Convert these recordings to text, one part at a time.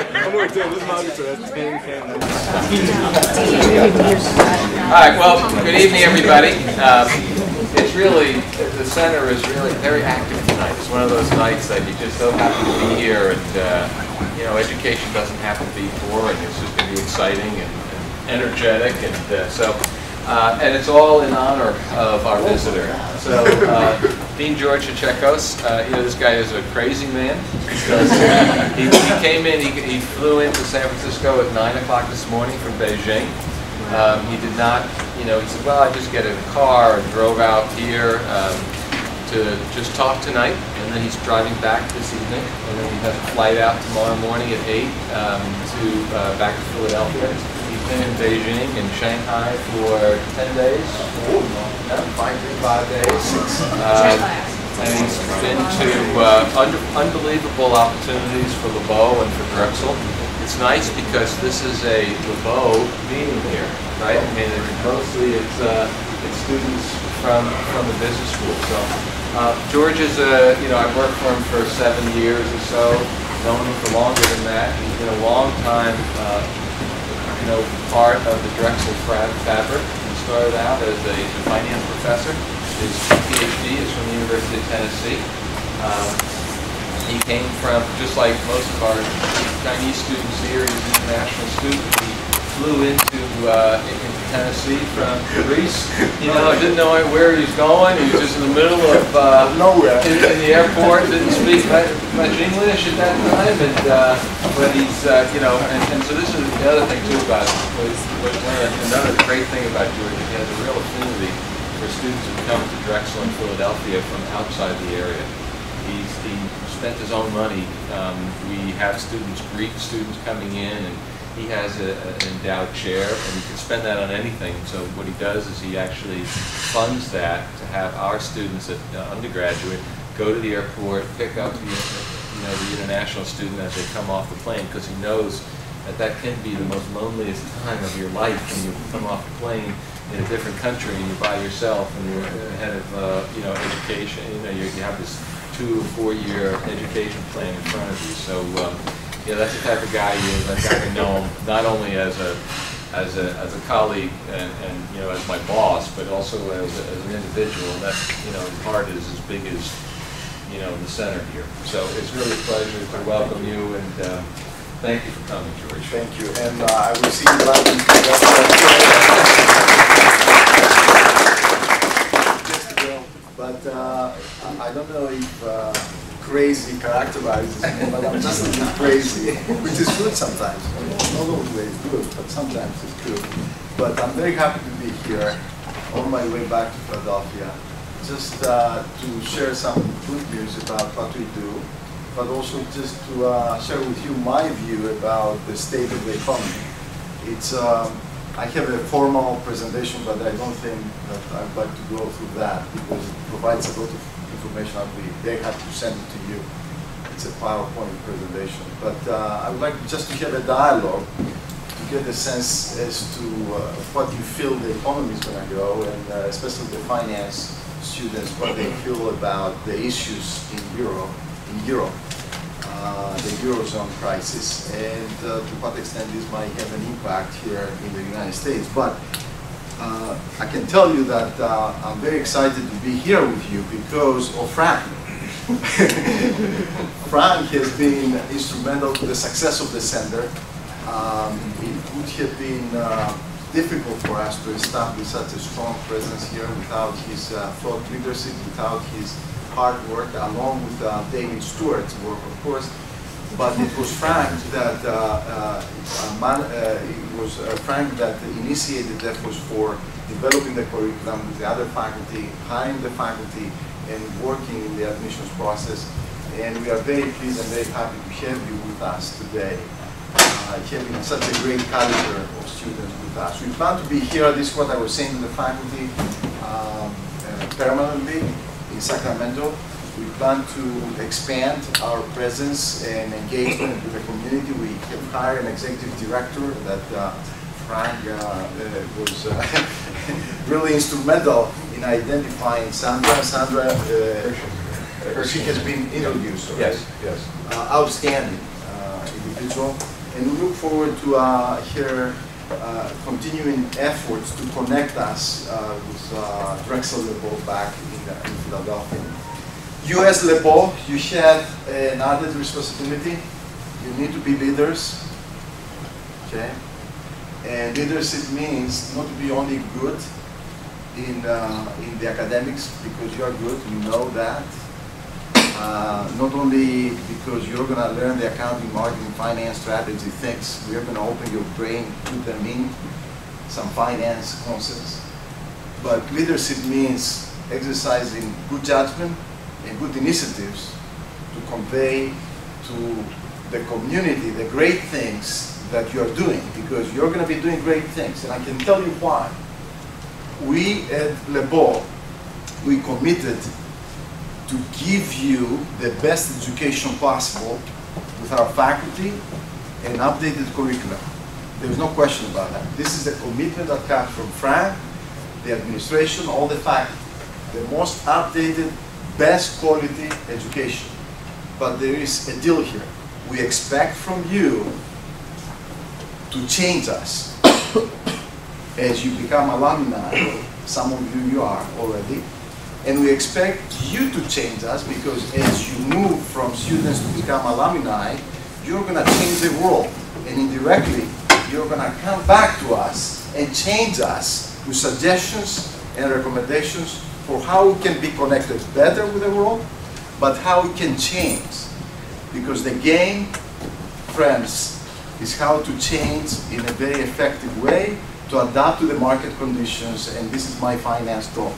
right, well, good evening, everybody. It's really, the center is really very active tonight. It's one of those nights that you just so happy to be here, and you know, education doesn't have to be boring. It's just going to be exciting and energetic, and and it's all in honor of our visitor. So, Dean George Chechakos, you know, this guy is a crazy man. Because he came in, he flew into San Francisco at 9 o'clock this morning from Beijing. He did not, you know, he said, well, I just get in a car and drove out here to just talk tonight, and then he's driving back this evening, and then he has a flight out tomorrow morning at 8 back to Philadelphia. He's been in Beijing and Shanghai for 10 days, 5 days. And he's been to unbelievable opportunities for LeBeau and for Drexel. It's nice because this is a LeBeau meeting here, right? I mean, mostly it's students from the business school. So George is you know, I've worked for him for 7 years or so. Known him for longer than that. He's been a long time, you know, part of the Drexel fabric. He started out as a finance professor. His PhD is from the University of Tennessee. He came from, just like most of our Chinese students here, he's an international student. He flew into Tennessee from Greece. You know, didn't know where he was going. He was just in the middle of nowhere in the airport. Didn't speak much English at that time, and but he's you know, and so this is the other thing too about him. Another great thing about George, he has a real affinity for students who come to Drexel in Philadelphia from outside the area. He spent his own money. We have students, Greek students coming in, and he has an endowed chair, and he can spend that on anything. So what he does is he actually funds that to have our students at undergraduate go to the airport, pick up the, you know, the international student as they come off the plane, because he knows that that can be the most loneliest time of your life when you come off the plane in a different country and you're by yourself and you're ahead of you know, education. You know, you have this 2 or 4 year education plan in front of you. So yeah, that's the type of guy he is. I've got to know him not only as a colleague and you know, as my boss, but also as an individual. And that, you know, his heart is as big as, you know, the center here. So it's really a pleasure to welcome you, and thank you for coming, George. Thank you, and I will see you later. But I don't know if crazy characterizes me, but I'm just a bit crazy, which is good sometimes. Not always good, but sometimes it's good. But I'm very happy to be here on my way back to Philadelphia, just to share some good news about what we do, but also just to share with you my view about the state of the economy. It's I have a formal presentation, but I don't think that I'd like to go through that because it provides a lot of information. I'll be very happy to send it to you. It's a PowerPoint presentation. But I would like just to have a dialogue to get a sense as to what you feel the economy is going to go, and especially the finance students, what they feel about the issues in Europe, the Eurozone crisis, and to what extent this might have an impact here in the United States. But I can tell you that I'm very excited to be here with you because of Frank. Frank has been instrumental to the success of the center. It would have been difficult for us to establish such a strong presence here without his thought leadership, without his hard work, along with David Stewart's work, of course. But it was Frank that initiated efforts for developing the curriculum with the other faculty, hiring the faculty, and working in the admissions process. And we are very pleased and very happy to have you with us today, having such a great caliber of students with us. We plan to be here, this is what I was saying to the faculty, permanently in Sacramento. We plan to expand our presence and engagement with the community. We have hired an executive director that Frank was really instrumental in identifying Sandra. Sandra, she has been introduced. Right? Yes, yes. Outstanding individual. And we look forward to her continuing efforts to connect us with Drexel Lebeau back in Philadelphia. You as Lebeau, you have an added responsibility. You need to be leaders, okay? And leadership means not to be only good in the academics because you are good, you know that. Not only because you're going to learn the accounting, marketing, finance, strategy things, we're going to open your brain, put them in some finance concepts. But leadership means exercising good judgment and good initiatives to convey to the community the great things that you are doing, because you're going to be doing great things, and I can tell you why. We at Lebeau, we committed to give you the best education possible with our faculty and updated curriculum. There's no question about that. This is the commitment that comes from Frank, the administration, all the faculty. The most updated, best quality education. But there is a deal here. We expect from you to change us as you become alumni. Some of you are already. And we expect you to change us because as you move from students to become alumni, you're going to change the world. And indirectly, you're going to come back to us and change us with suggestions and recommendations for how we can be connected better with the world, but how we can change. Because the game, friends, is how to change in a very effective way to adapt to the market conditions, and this is my finance talk.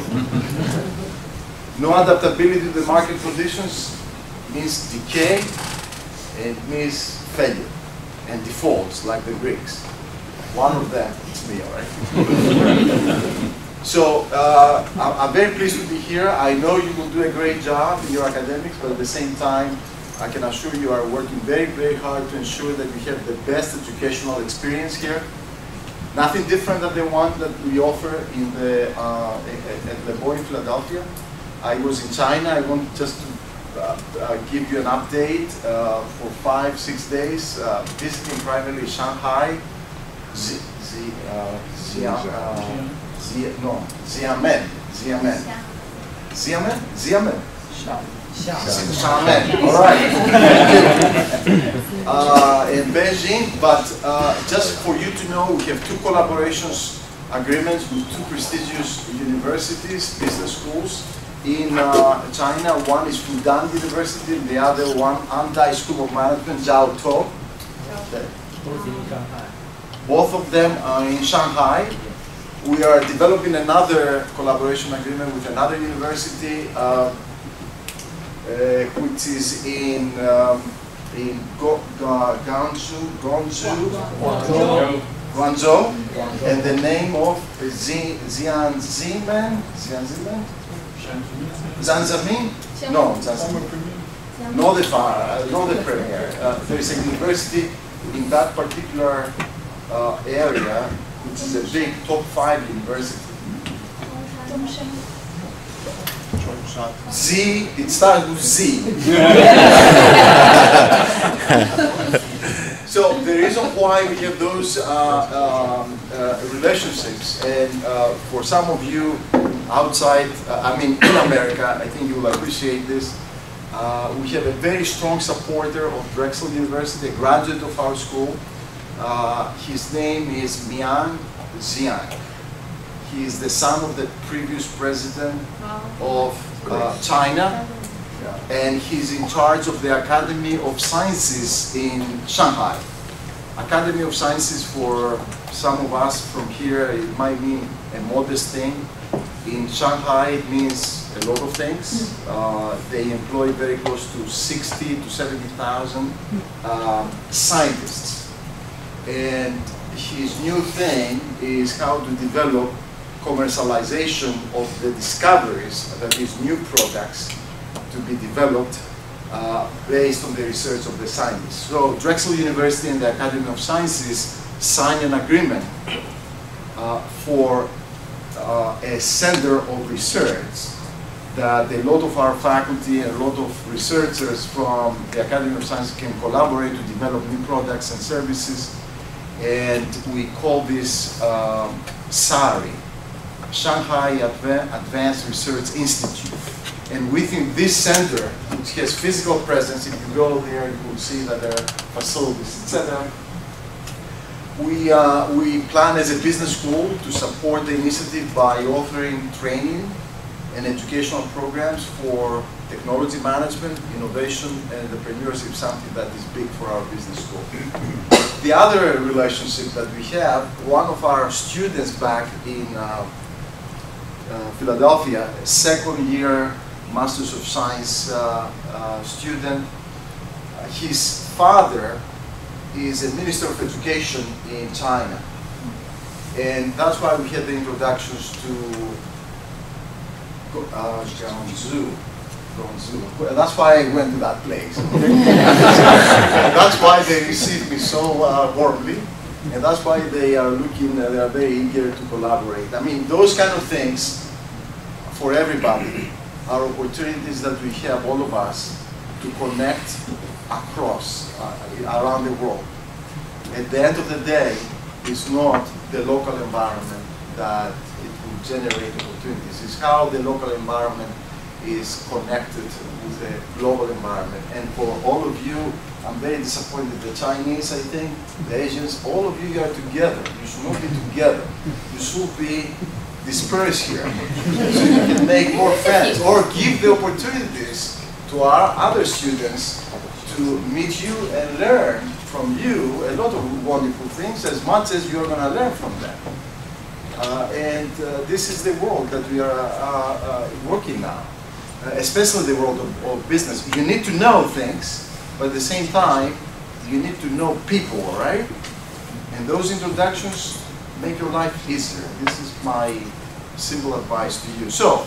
No adaptability to the market conditions means decay, and it means failure, and defaults like the Greeks. One of them, it's me, all right? So I'm very pleased to be here. I know you will do a great job in your academics, but at the same time, I can assure you are working very, very hard to ensure that you have the best educational experience here. Nothing different than the one that we offer in the, at Lebeau in Philadelphia. I was in China. I want just to give you an update for 5-6 days, visiting primarily Shanghai, Xiamen. Xiamen, all right. In Beijing, but just for you to know, we have 2 collaborations agreements with 2 prestigious universities, business schools in China. One is Fudan University, and the other one, Andai School of Management, Jiao Tou. Both of them are in Shanghai. We are developing another collaboration agreement with another university, which is in Guangzhou, and the name of Jianzemin? No, not the premier. There is a university in that particular area, which is a big top 5 university. Z, it starts with Z. So the reason why we have those relationships, and for some of you outside, in America, I think you will appreciate this. We have a very strong supporter of Drexel University, a graduate of our school. His name is Mian Xiang. He is the son of the previous president of China, and he's in charge of the Academy of Sciences in Shanghai. Academy of Sciences, for some of us from here, it might mean a modest thing. In Shanghai, it means a lot of things. They employ very close to 60 to 70,000 scientists. And his new thing is how to develop commercialization of the discoveries, that is, new products to be developed based on the research of the scientists. So Drexel University and the Academy of Sciences signed an agreement for a center of research that a lot of our faculty and a lot of researchers from the Academy of Science can collaborate to develop new products and services. And we call this SARI, Shanghai Advanced Research Institute. And within this center, which has physical presence, if you go there, you will see that there are facilities, etc. We plan as a business school to support the initiative by offering training and educational programs for technology management, innovation, and entrepreneurship, something that is big for our business school. The other relationship that we have, one of our students back in Philadelphia, a second year Masters of Science student, his father is a Minister of Education in China. And that's why we had the introductions to Guangzhou. That's why I went to that place. That's why they received me so warmly, and that's why they are looking. They are very eager to collaborate. I mean, those kind of things for everybody are opportunities that we have, all of us, to connect across around the world. At the end of the day, it's not the local environment that it will generate opportunities. It's how the local environment is connected with the global environment. And for all of you, I'm very disappointed. The Chinese, I think, the Asians, all of you are together. You should not be together. You should be dispersed here, so you can make more friends, or give the opportunities to our other students to meet you and learn from you a lot of wonderful things, as much as you're going to learn from them. This is the world that we are working now. Especially the world of business. You need to know things, but at the same time, you need to know people, right? And those introductions make your life easier. This is my simple advice to you. So,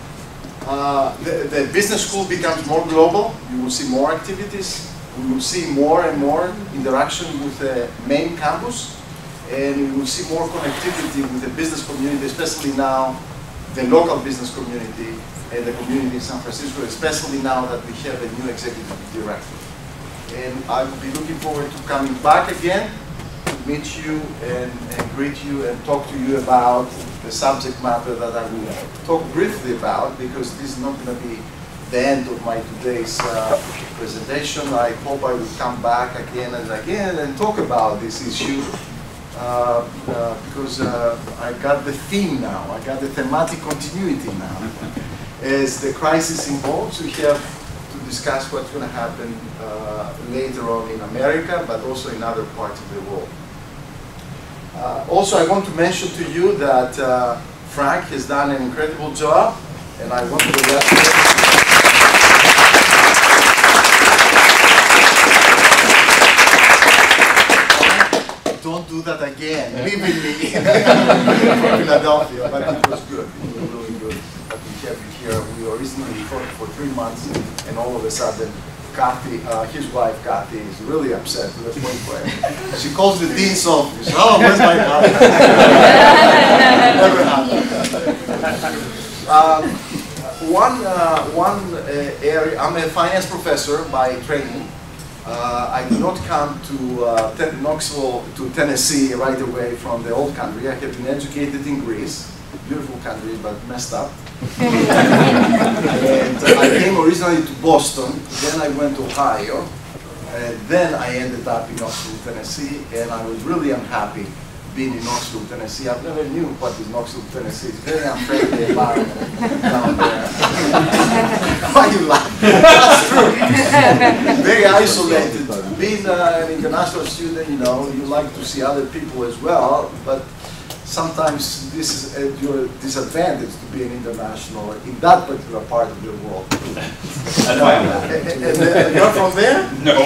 the business school becomes more global. You will see more activities. We will see more and more interaction with the main campus. And we will see more connectivity with the business community, especially now, the local business community, and the community in San Francisco, especially now that we have a new executive director. And I will be looking forward to coming back again to meet you and greet you and talk to you about the subject matter that I will talk briefly about, because this is not going to be the end of my today's presentation. I hope I will come back again and again and talk about this issue. Because I got the theme now, I got the thematic continuity now. As the crisis evolves, we have to discuss what's going to happen later on in America, but also in other parts of the world. Also, I want to mention to you that Frank has done an incredible job, and I want to congratulate him. Don't do that again. Leave in me from Philadelphia, but it was good. It was really good that we have you here. We originally talked for 3 months, and all of a sudden, Kathy, his wife Kathy, is really upset to the point where she calls the dean's office. Oh, where's my mother? Never happened. One area. I'm a finance professor by training. I did not come to Knoxville, to Tennessee right away from the old country. I have been educated in Greece, beautiful country, but messed up. And I came originally to Boston, then I went to Ohio, and then I ended up in Knoxville, Tennessee, and I was really unhappy being in Knoxville, Tennessee. I've never knew what is Knoxville, Tennessee. It's very unfriendly environment down there. Why you laugh? That's true. Very isolated. Being an international student, you know, you like to see other people as well, but sometimes this is at your disadvantage to be an international in that particular part of the world. That's why I'm and you're from there? No.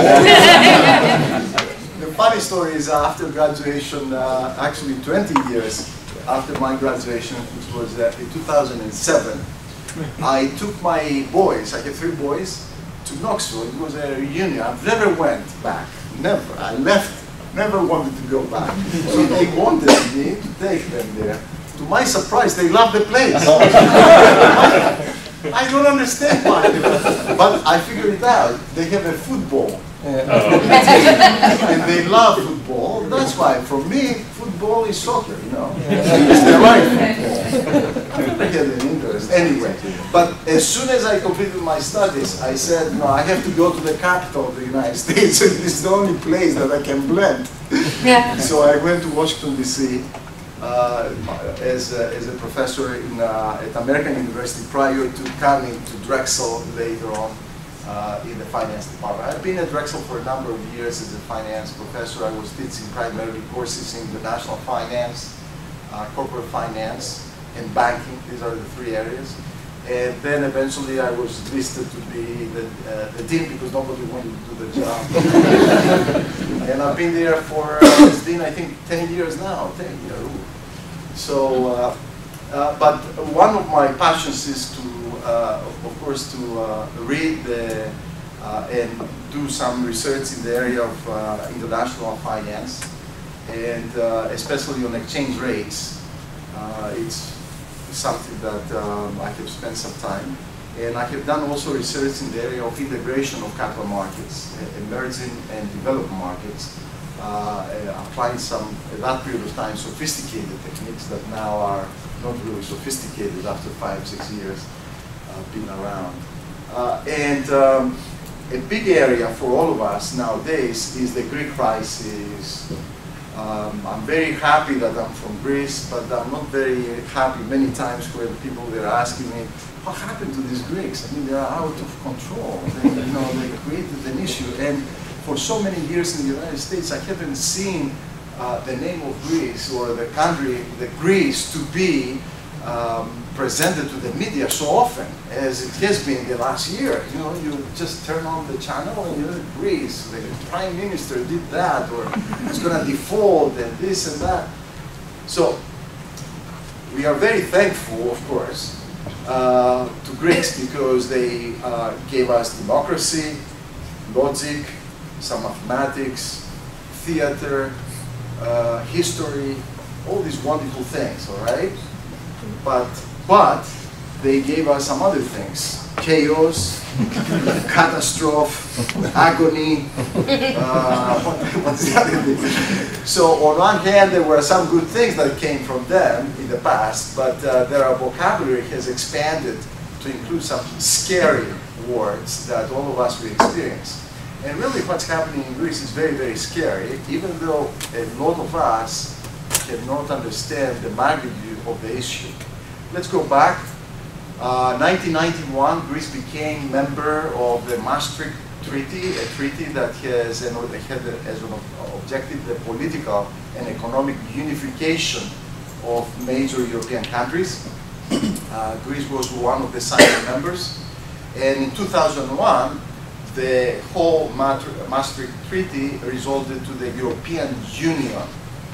The funny story is after graduation, actually 20 years after my graduation, which was in 2007, I took my boys, I have 3 boys, to Knoxville. It was a reunion. I've never went back, never. I left, never wanted to go back. So they wanted me to take them there. To my surprise, they loved the place. I don't understand why. But I figured it out. They have a football. And they love football. That's why, for me, football is soccer, you know. It's their life. I had an interest. Anyway, but as soon as I completed my studies, I said, no, I have to go to the capital of the United States. It's the only place that I can blend. So I went to Washington, D.C. As a professor at American University prior to coming to Drexel later on. In the finance department. I've been at Drexel for a number of years as a finance professor. I was teaching primarily courses in international finance, corporate finance, and banking. These are the three areas. And then eventually I was listed to be the dean because nobody wanted to do the job. And I've been there for, as dean, I think 10 years now, 10 years. So, but one of my passions is to of course, to read and do some research in the area of international finance, and especially on exchange rates. It's something that I have spent some time. And I have done also research in the area of integration of capital markets, emerging and developing markets, applying some, at that period of time, sophisticated techniques that now are not really sophisticated after 5-6 years. Been around. A big area for all of us nowadays is the Greek crisis. I'm very happy that I'm from Greece, but I'm not very happy many times when people were asking me, what happened to these Greeks? I mean, they are out of control. They created an issue. And for so many years in the United States, I haven't seen the name of Greece or the country, the Greece, to be presented to the media so often as it has been the last year. You know, you just turn on the channel and you're in Greece, the prime minister did that, or it's going to default and this and that. So we are very thankful, of course, to Greeks because they gave us democracy, logic, some mathematics, theater, history, all these wonderful things, all right? But they gave us some other things: chaos, catastrophe, agony. What's the other thing? So on one hand, there were some good things that came from them in the past, but their vocabulary has expanded to include some scary words that all of us will experience. And really, what's happening in Greece is very, very scary, even though a lot of us cannot understand the magnitude of the issue. Let's go back. 1991, Greece became member of the Maastricht Treaty, a treaty that has had as an objective the political and economic unification of major European countries. Greece was one of the signing members. And in 2001, the whole Maastricht Treaty resulted to the European Union,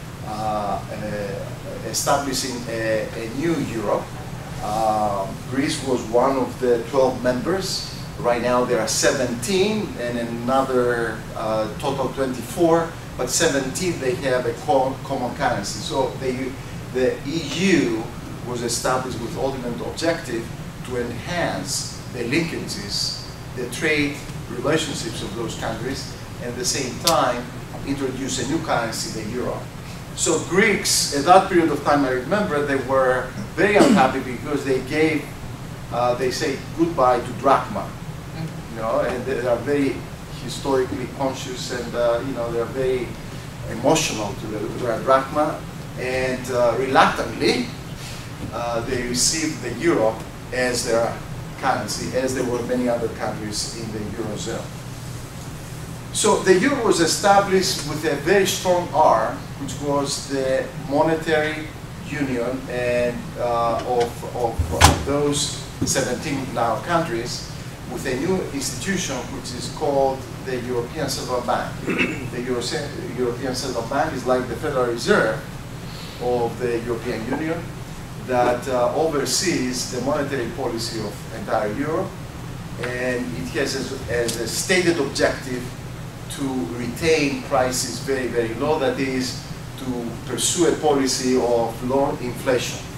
establishing a new Europe. Greece was one of the 12 members. Right now there are 17 and another total 24, but 17 they have a common currency. So the EU was established with ultimate objective to enhance the linkages, the trade relationships of those countries, and at the same time introduce a new currency, the euro. So Greeks, at that period of time, I remember, they were very unhappy because they gave, they say goodbye to drachma, you know, and they are very historically conscious, and you know, they are very emotional to their drachma, and reluctantly they received the euro as their currency, as there were many other countries in the Eurozone. So the euro was established with a very strong arm, which was the monetary union and of those 17 now countries, with a new institution which is called the European Central Bank. The European Central Bank is like the Federal Reserve of the European Union that oversees the monetary policy of entire Europe, and it has as a stated objective to retain prices very, very low, that is, to pursue a policy of low inflation.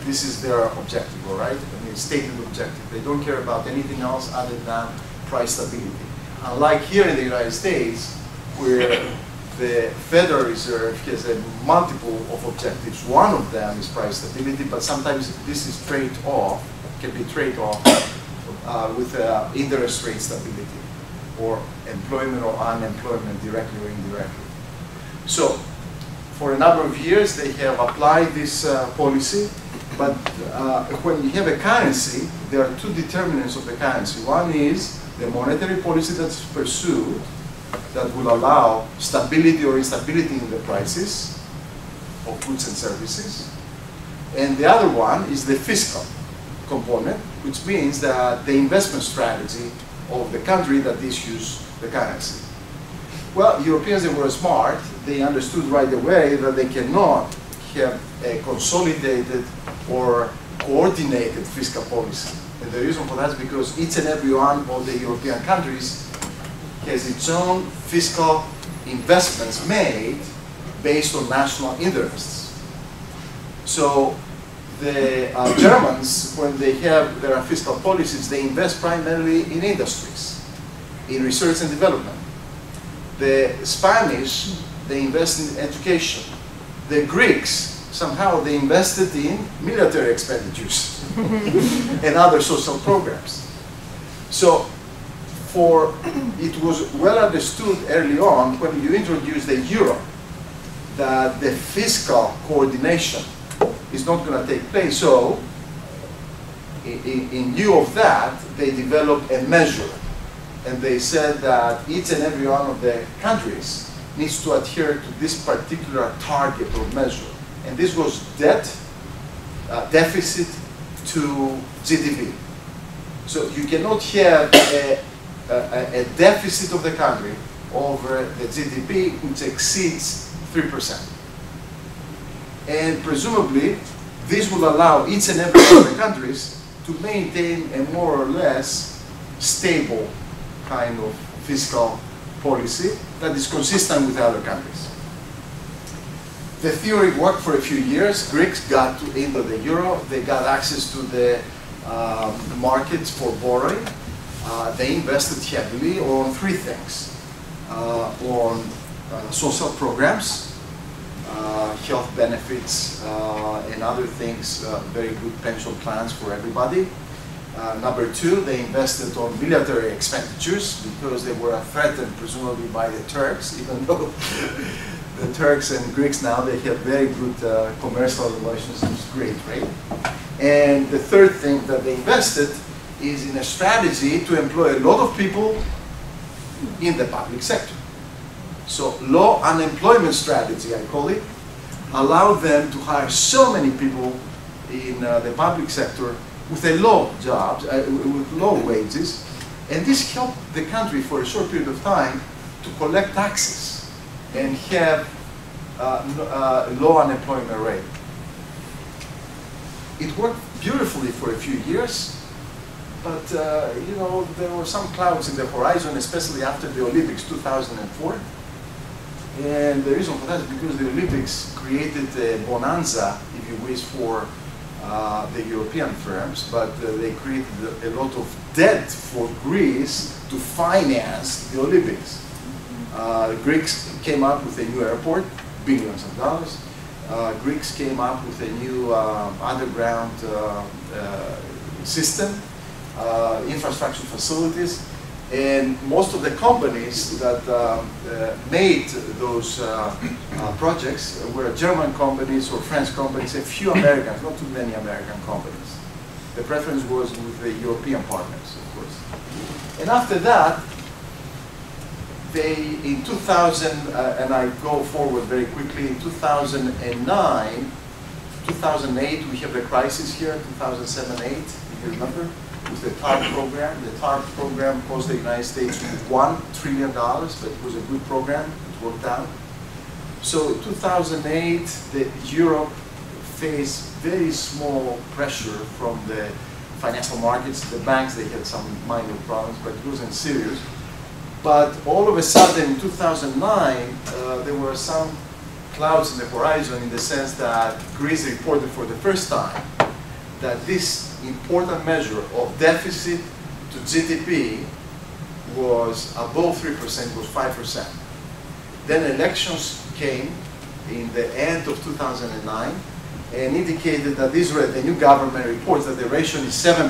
This is their objective, all right? I mean, stated objective. They don't care about anything else other than price stability. Unlike here in the United States, where the Federal Reserve has a multiple of objectives. One of them is price stability, but sometimes this is trade-off, can be trade-off with interest rate stability, or employment or unemployment, directly or indirectly. So, for a number of years, they have applied this policy, but when you have a currency, there are two determinants of the currency. One is the monetary policy that's pursued that will allow stability or instability in the prices of goods and services. And the other one is the fiscal component, which means that the investment strategy of the country that issues the currency. Well, Europeans, they were smart. They understood right away that they cannot have a consolidated or coordinated fiscal policy. And the reason for that is because each and every one of the European countries has its own fiscal investments made based on national interests. So the Germans, when they have their fiscal policies, they invest primarily in industries, in research and development. The Spanish, they invest in education. The Greeks, somehow they invested in military expenditures and other social programs. So it was well understood early on when you introduced the euro that the fiscal coordination is not going to take place. So in lieu of that, they developed a measure. And they said that each and every one of the countries needs to adhere to this particular target or measure. And this was deficit to GDP. So you cannot have a deficit of the country over the GDP which exceeds 3%. And presumably, this will allow each and every one of the countries to maintain a more or less stable kind of fiscal policy that is consistent with other countries. The theory worked for a few years. Greeks got into the euro. They got access to the markets for borrowing. They invested heavily on three things. On social programs, health benefits, and other things, very good pension plans for everybody. Number two, they invested on military expenditures because they were threatened presumably by the Turks, even though the Turks and Greeks now, they have very good commercial relations with Great, right? And the third thing that they invested is in a strategy to employ a lot of people in the public sector. So low unemployment strategy, I call it, allowed them to hire so many people in the public sector with a low jobs, with low wages, and this helped the country for a short period of time to collect taxes and have low unemployment rate. It worked beautifully for a few years, but you know, there were some clouds in the horizon, especially after the Olympics 2004. And the reason for that is because the Olympics created a bonanza, if you wish, for the European firms, but they created a lot of debt for Greece to finance the Olympics. Greeks came up with a new airport, billions of dollars. Greeks came up with a new underground system, infrastructure facilities, and most of the companies that made those projects were German companies or French companies, a few Americans, not too many American companies. The preference was with the European partners, of course. And after that, they, in 2000, and I go forward very quickly, in 2009, 2008, we have the crisis here, 2007-8, if you remember, with the TARP program. The TARP program cost the United States $1 trillion, but it was a good program, it worked out. So in 2008, Europe faced very small pressure from the financial markets. The banks, they had some minor problems, but it wasn't serious. But all of a sudden, in 2009, there were some clouds in the horizon in the sense that Greece reported for the first time that this important measure of deficit to GDP was above 3%, was 5%. Then elections came in the end of 2009 and indicated that Israel, the new government reports that the ratio is 7%.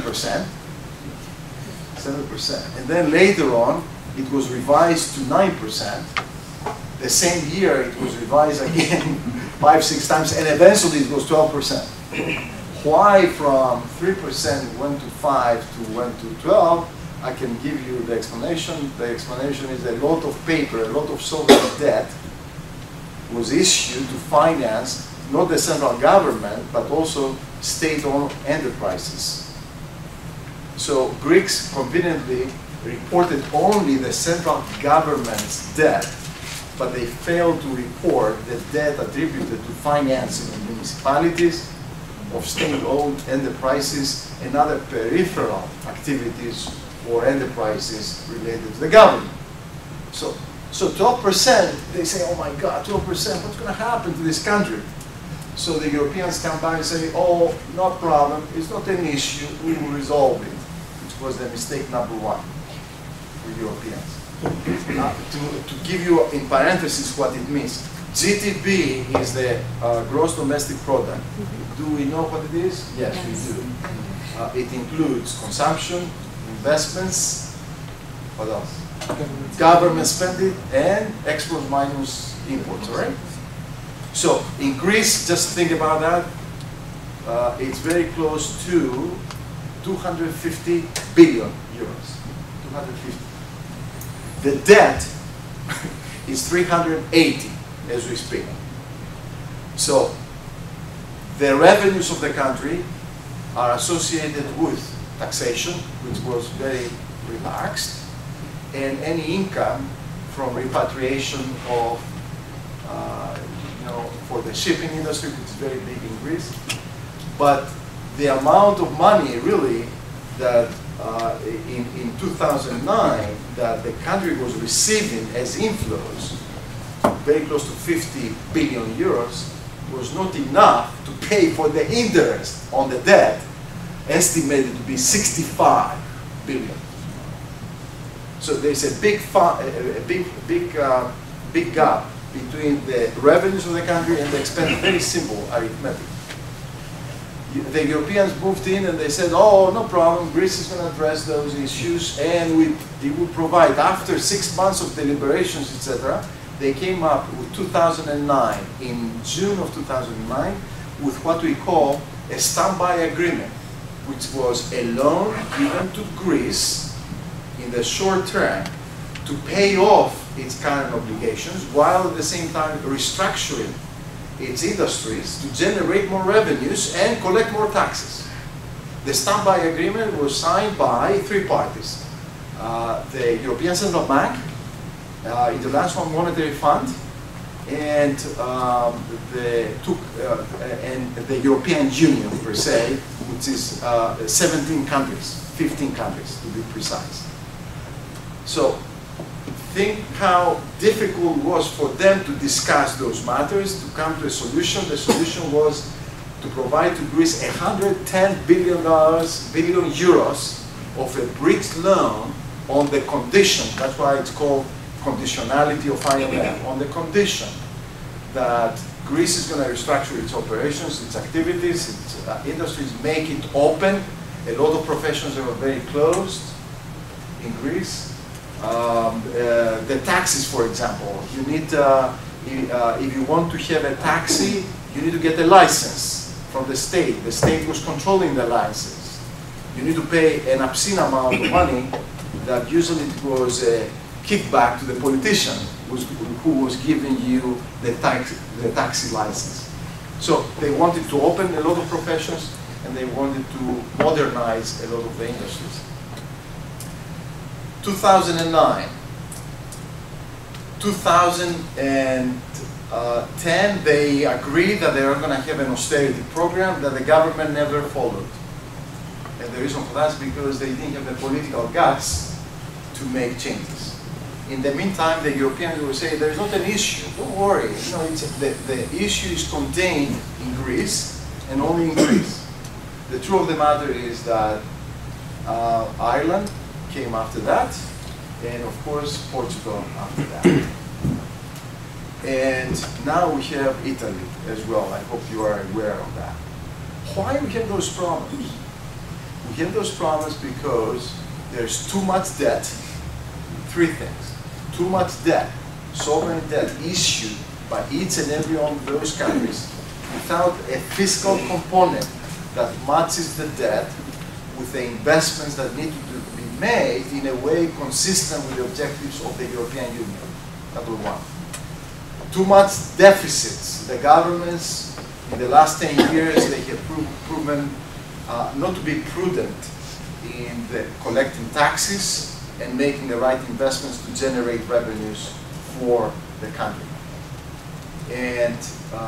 7%. And then later on, it was revised to 9%. The same year, it was revised again 5-6 times, and eventually it was 12%. Why from 3% went to 5 to went to 12? I can give you the explanation. The explanation is a lot of paper, a lot of sovereign debt was issued to finance not the central government, but also state-owned enterprises. So Greeks conveniently reported only the central government's debt, but they failed to report the debt attributed to financing of municipalities, of state-owned enterprises, and other peripheral activities or enterprises related to the government. So 12%, they say, oh my God, 12%, what's going to happen to this country? So the Europeans come back and say, oh, no problem, it's not an issue, we will resolve it, which was the mistake number one for Europeans. To give you in parentheses what it means, GDP is the gross domestic product. Do we know what it is? Yes, we do. It includes consumption, investments, what else? Government spending, and exports minus imports, all right? So in Greece, just think about that, it's very close to 250 billion euros. 250. The debt is 380 as we speak. So the revenues of the country are associated with taxation, which was very relaxed, and any income from repatriation of, for the shipping industry, which is very big in Greece. But the amount of money really that in 2009 that the country was receiving as inflows, very close to 50 billion euros, was not enough to pay for the interest on the debt, estimated to be 65 billion. So there's a big gap between the revenues of the country and the expense. Very simple arithmetic. The Europeans moved in and they said, oh, no problem, Greece is going to address those issues, and it will provide, after 6 months of deliberations, etc., they came up with 2009, in June of 2009, with what we call a standby agreement, which was a loan given to Greece in the short term to pay off its current obligations, while at the same time restructuring its industries to generate more revenues and collect more taxes. The standby agreement was signed by 3 parties. The European Central Bank, International Monetary Fund, and the European Union per se, which is 17 countries, 15 countries to be precise. So think how difficult it was for them to discuss those matters, to come to a solution. The solution was to provide to Greece $110 billion of a bridge loan on the condition, that's why it's called conditionality of IMF, on the condition that Greece is going to restructure its operations, its activities, its industries, make it open. A lot of professions are very closed in Greece. The taxis, for example, you need, if you want to have a taxi, you need to get a license from the state. The state was controlling the license. You need to pay an obscene amount of money that usually it was a kickback to the politician who was giving you the taxi license. So they wanted to open a lot of professions, and they wanted to modernize a lot of the industries. 2009. 2010, they agreed that they were going to have an austerity program that the government never followed. And the reason for that is because they didn't have the political guts to make changes. In the meantime, the Europeans will say, there is not an issue, don't worry. The issue is contained in Greece and only in Greece. the truth of the matter is that Ireland came after that, and of course Portugal after that. And now we have Italy as well. I hope you are aware of that. Why we have those problems? We have those problems because there's too much debt. Three things. Too much debt, sovereign debt issued by each and every one of those countries without a fiscal component that matches the debt with the investments that need to be made in a way consistent with the objectives of the European Union. Number one. Too much deficits. The governments in the last 10 years, they have proven not to be prudent in collecting taxes and making the right investments to generate revenues for the country. And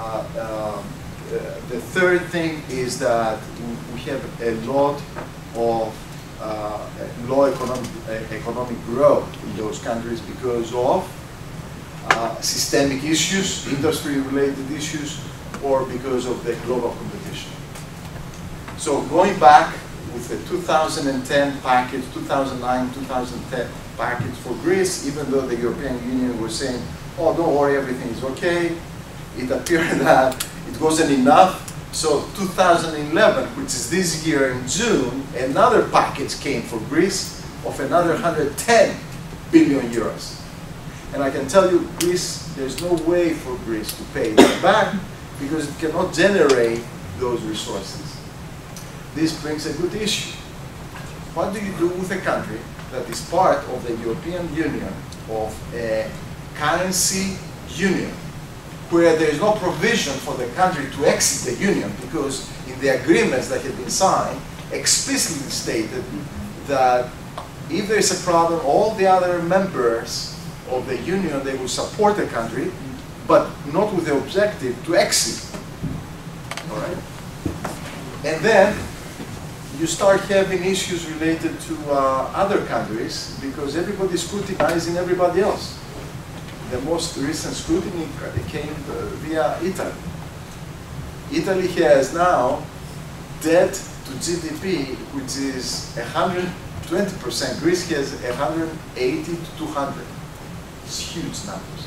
the third thing is that we have a lot of low economic growth in those countries because of systemic issues, industry-related issues, or because of the global competition. So going back with the 2010 package, 2009-2010 package for Greece, even though the European Union was saying, oh, don't worry, everything is okay, it appeared that it wasn't enough. So 2011, which is this year in June, another package came for Greece of another 110 billion euros. And I can tell you, Greece, there's no way for Greece to pay that back because it cannot generate those resources. This brings a good issue. What do you do with a country that is part of the European Union, of a currency union, where there is no provision for the country to exit the union because in the agreements that have been signed, explicitly stated that if there is a problem, all the other members of the union, they will support the country, but not with the objective to exit. All right? And then you start having issues related to other countries because everybody's scrutinizing everybody else. The most recent scrutiny came via Italy. Italy has now debt to GDP, which is 120%. Greece has 180 to 200. It's huge numbers.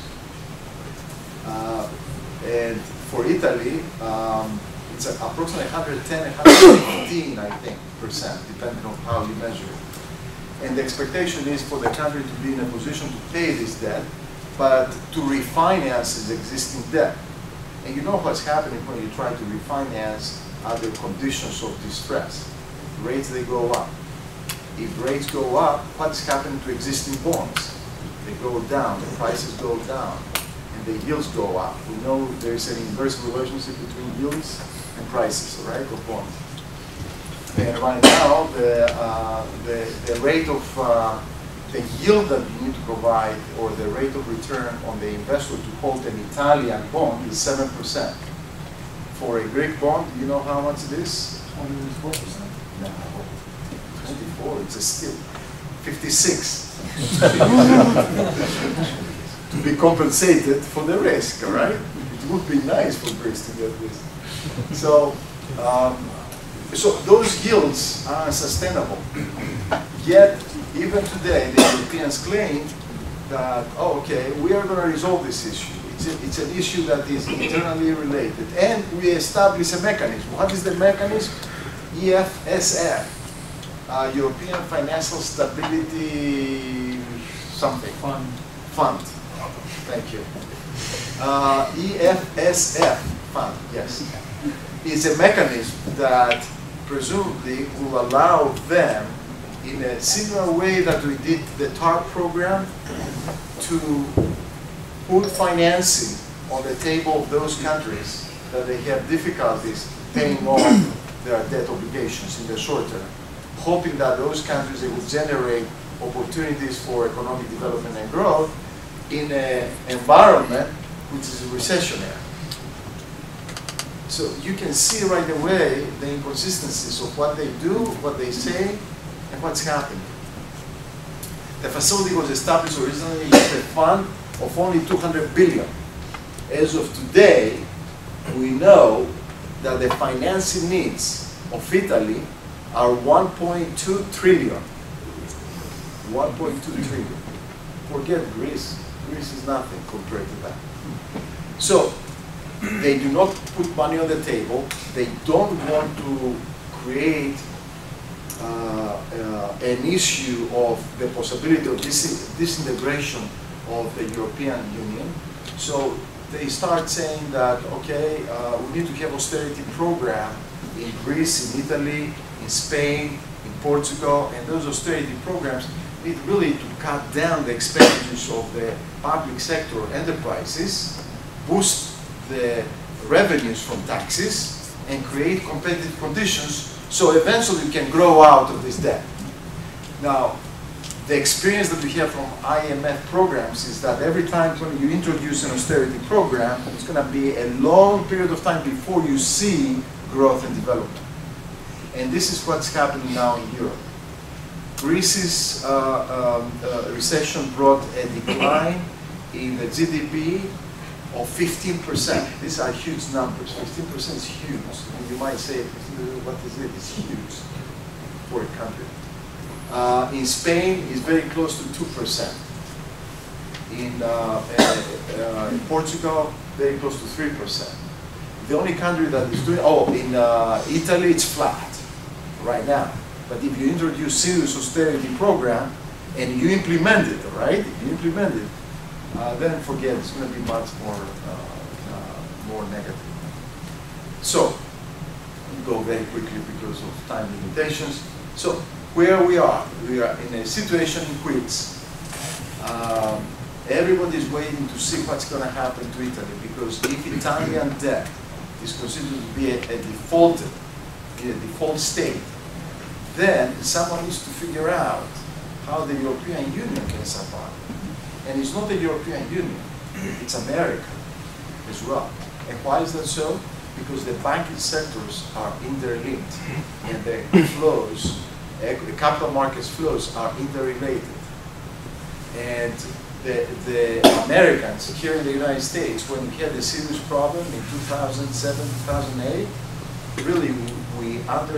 And for Italy, it's approximately 110, 115, I think, %, depending on how you measure it. And the expectation is for the country to be in a position to pay this debt, but to refinance its existing debt. And you know what's happening when you try to refinance under conditions of distress. Rates, they go up. If rates go up, what's happening to existing bonds? They go down, the prices go down, and the yields go up. We know there's an inverse relationship between yields and prices, right, of bonds. And right now, the rate of the yield that you need to provide, or the rate of return on the investor to hold an Italian bond is 7%. For a Greek bond, you know how much it is? 4%. No, 24, it's a steal. 56. To be compensated for the risk, all right? It would be nice for Greece to get this. So, so those yields are unsustainable. Yet, even today, the Europeans claim that, oh, okay, we are going to resolve this issue. It's an issue that is internally related. And we establish a mechanism. What is the mechanism? EFSF, European Financial Stability something. Fund. Thank you. EFSF fund, yes. Is a mechanism that presumably will allow them, in a similar way that we did the TARP program, to put financing on the table of those countries that they have difficulties paying off their debt obligations in the short term, hoping that those countries, they will generate opportunities for economic development and growth in an environment which is recessionary. So you can see right away the inconsistencies of what they do, what they say, and what's happening. The facility was established originally as a fund of only 200 billion. As of today, we know that the financing needs of Italy are 1.2 trillion. 1.2 trillion. Forget Greece. Greece is nothing compared to that. So they do not put money on the table. They don't want to create an issue of the possibility of disintegration of the European Union. So they start saying that, okay, we need to have austerity program in Greece, in Italy, in Spain, in Portugal, and those austerity programs need really to cut down the expenditures of the public sector enterprises, boost the revenues from taxes, and create competitive conditions so eventually we can grow out of this debt. Now, the experience that we have from IMF programs is that every time when you introduce an austerity program, it's going to be a long period of time before you see growth and development. And this is what's happening now in Europe. Greece's recession brought a decline in the GDP of 15%. These are huge numbers. 15% is huge. And you might say, what is it? It's huge for a country. In Spain, it's very close to 2%. In Portugal, very close to 3%. The only country that is doing, in Italy, it's flat right now. But if you introduce serious austerity program and you implement it, right? If you implement it, then forget it's going to be much more negative. So, go very quickly because of time limitations. So, where we are in a situation in which everybody is waiting to see what's going to happen to Italy, because if Italian debt is considered to be a default state, then someone needs to figure out how the European Union can survive. And it's not the European Union, it's America as well. And why is that so? Because the banking sectors are interlinked, and the flows, the capital markets flows are interrelated. And the Americans here in the United States, when we had a serious problem in 2007, 2008, really we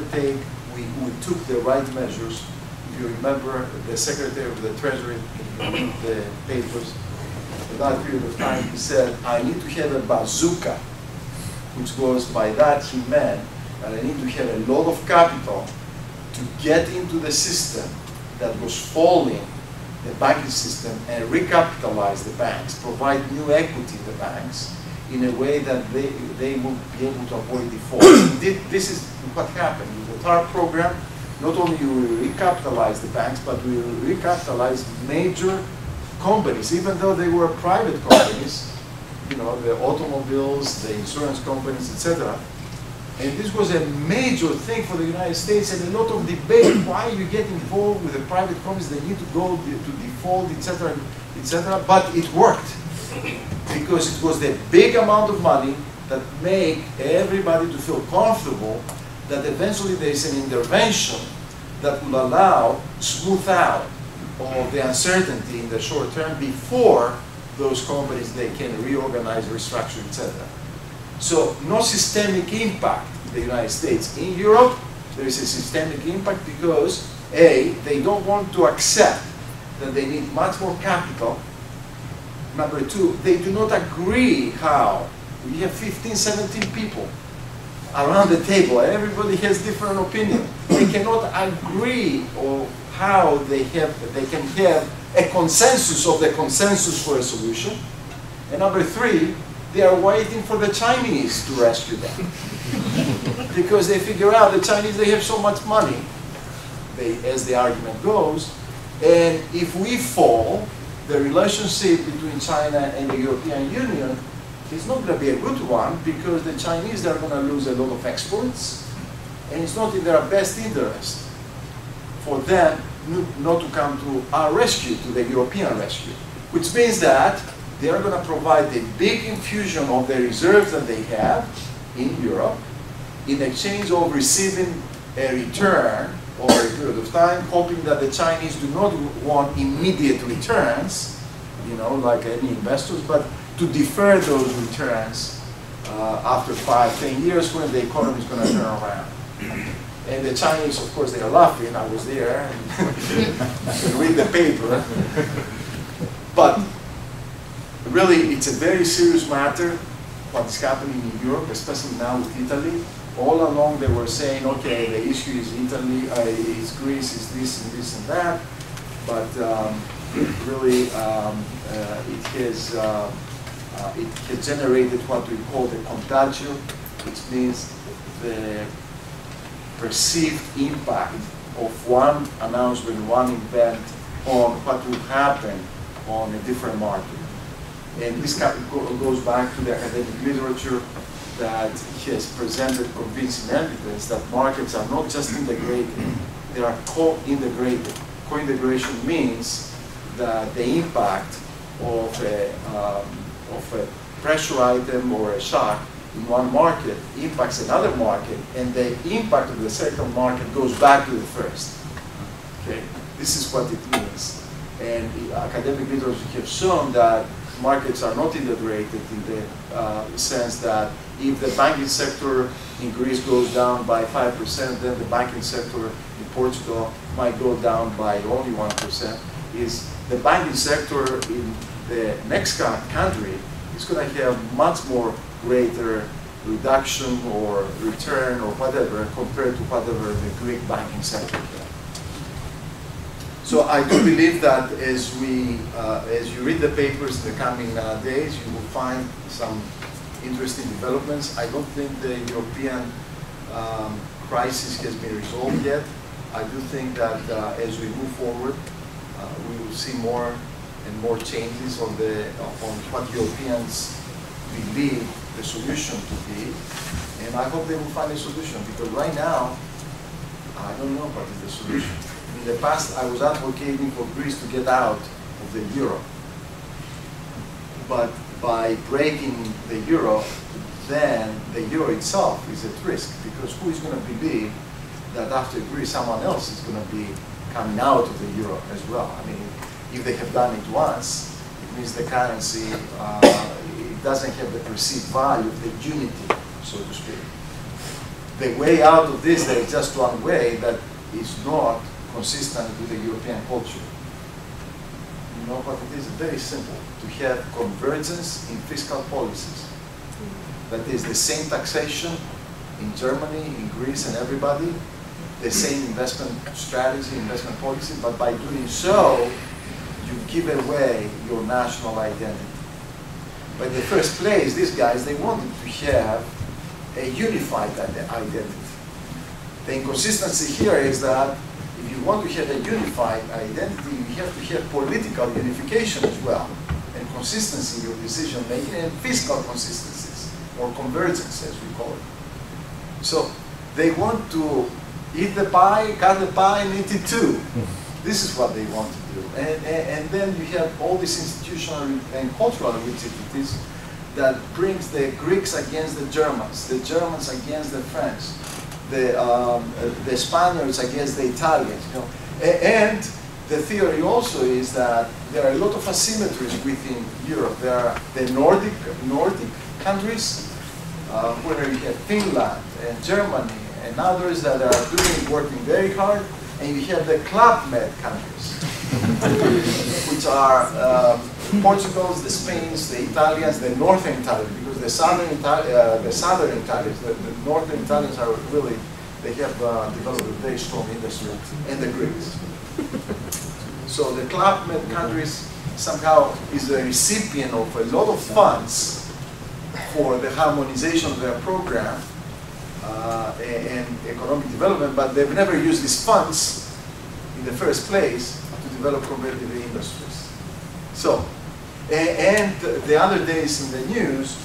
took the right measures. If you remember, the Secretary of the Treasury, the papers, at that period of time, he said, I need to have a bazooka, which was, by that he meant that I need to have a lot of capital to get into the system that was falling, the banking system, and recapitalize the banks, provide new equity in the banks in a way that they would be able to avoid default. This is what happened with the TARP program. Not only we recapitalize the banks, but we recapitalize major companies, even though they were private companies, you know, the automobiles, the insurance companies, etc. And this was a major thing for the United States, and a lot of debate why you get involved with the private companies, they need to go to default, etc., etc. But it worked, because it was the big amount of money that made everybody to feel comfortable that eventually there is an intervention that will allow smooth out all the uncertainty in the short term before those companies they can reorganize, restructure, etc. So no systemic impact in the United States. In Europe, there is a systemic impact because A, they don't want to accept that they need much more capital. Number two, they do not agree how. We have 15, 17 people around the table, and everybody has different opinion. They cannot agree on how they can have a consensus of the consensus for a solution. And number three, they are waiting for the Chinese to rescue them. Because they figure out the Chinese, they have so much money, as the argument goes, and if we fall, the relationship between China and the European Union is not going to be a good one, because the Chinese are going to lose a lot of exports, and it's not in their best interest for them not to come to our rescue, to the European rescue. Which means that they are going to provide a big infusion of the reserves that they have in Europe in exchange of receiving a return over a period of time, hoping that the Chinese do not want immediate returns, you know, like any investors, but to defer those returns after 5, 10 years when the economy is going to turn around. And the Chinese, of course, they are laughing. I was there and read the paper. But really, it's a very serious matter, what's happening in Europe, especially now with Italy. All along they were saying, okay, the issue is Italy, is Greece, is this and this and that. But really, it has generated what we call the contagio, which means the perceived impact of one announcement, one event on what will happen on a different market. And this goes back to the academic literature that has presented convincing evidence that markets are not just integrated, they are co-integrated. Co-integration means that the impact of a pressure item or a shock in one market impacts another market, and the impact of the second market goes back to the first. Okay, this is what it means. And the academic literature has shown that markets are not integrated in the sense that if the banking sector in Greece goes down by 5%, then the banking sector in Portugal might go down by only 1%. Is the banking sector in the next country is going to have much more greater reduction or return or whatever compared to whatever the Greek banking sector had. So I do believe that as you read the papers in the coming days, you will find some interesting developments. I don't think the European crisis has been resolved yet. I do think that as we move forward, we will see more and more changes on what Europeans believe the solution to be, and I hope they will find a solution, because right now, I don't know what is the solution. In the past, I was advocating for Greece to get out of the euro, but by breaking the euro, then the euro itself is at risk, because who is going to believe that after Greece, someone else is going to be coming out of the euro as well? I mean, if they have done it once, it means the currency it doesn't have the perceived value of the unity, so to speak. The way out of this, there is just one way that is not consistent with the European culture. You know what it is? Very simple. To have convergence in fiscal policies. That is the same taxation in Germany, in Greece, and everybody, the same investment strategy, investment policy, but by doing so, you give away your national identity. But in the first place, these guys, they wanted to have a unified identity. The inconsistency here is that if you want to have a unified identity, you have to have political unification as well, and consistency in your decision making, and fiscal consistencies, or convergence as we call it. So they want to eat the pie, cut the pie, and eat it too. This is what they want to do. And then you have all these institutional and cultural rigidities that brings the Greeks against the Germans against the French, the Spaniards against the Italians. You know? And the theory also is that there are a lot of asymmetries within Europe. There are the Nordic countries, where you have Finland and Germany and others that are working very hard, and you have the Club Med countries, which are Portugal, the Spains, the Italians, the Northern Italians, because the Southern Italians, the Northern Italians are really, they have developed a very strong industry, and the Greeks. So the Club Med countries somehow is the recipient of a lot of funds for the harmonization of their program and economic development, but they've never used these funds in the first place to develop competitive industries. So, and the other days in the news,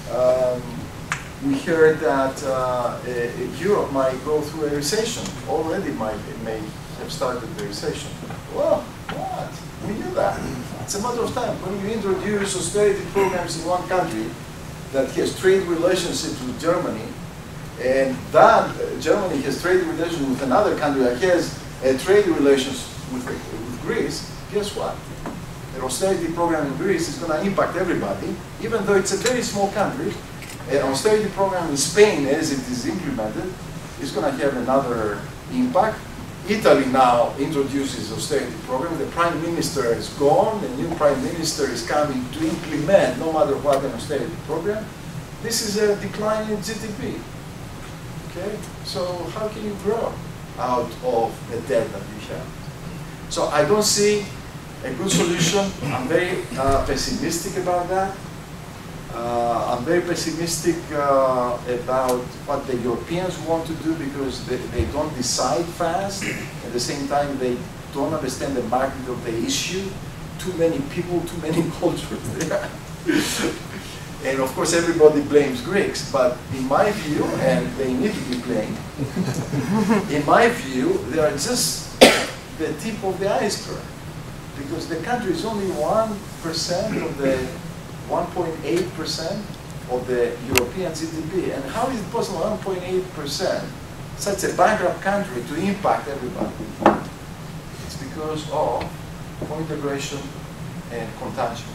we heard that Europe might go through a recession. Already may have started the recession. Well, what? We knew that. It's a matter of time. When you introduce austerity programs in one country that has trade relationships with Germany, and that Germany has trade relations with another country that has a trade relations with Greece, guess what? The austerity program in Greece is going to impact everybody, even though it's a very small country. An austerity program in Spain, as it is implemented, is going to have another impact. Italy now introduces austerity program. The prime minister is gone. The new prime minister is coming to implement, no matter what, an austerity program. This is a decline in GDP. Okay, so how can you grow out of the debt that you have? So I don't see a good solution. I'm very pessimistic about that. I'm very pessimistic about what the Europeans want to do because they don't decide fast. At the same time, they don't understand the magnitude of the issue. Too many people, too many cultures there. And of course, everybody blames Greeks. But in my view, and they need to be blamed, in my view, they are just the tip of the iceberg. Because the country is only 1% of the 1.8% of the European GDP. And how is it possible 1.8%, such a bankrupt country, to impact everybody? It's because of co-integration and contagion.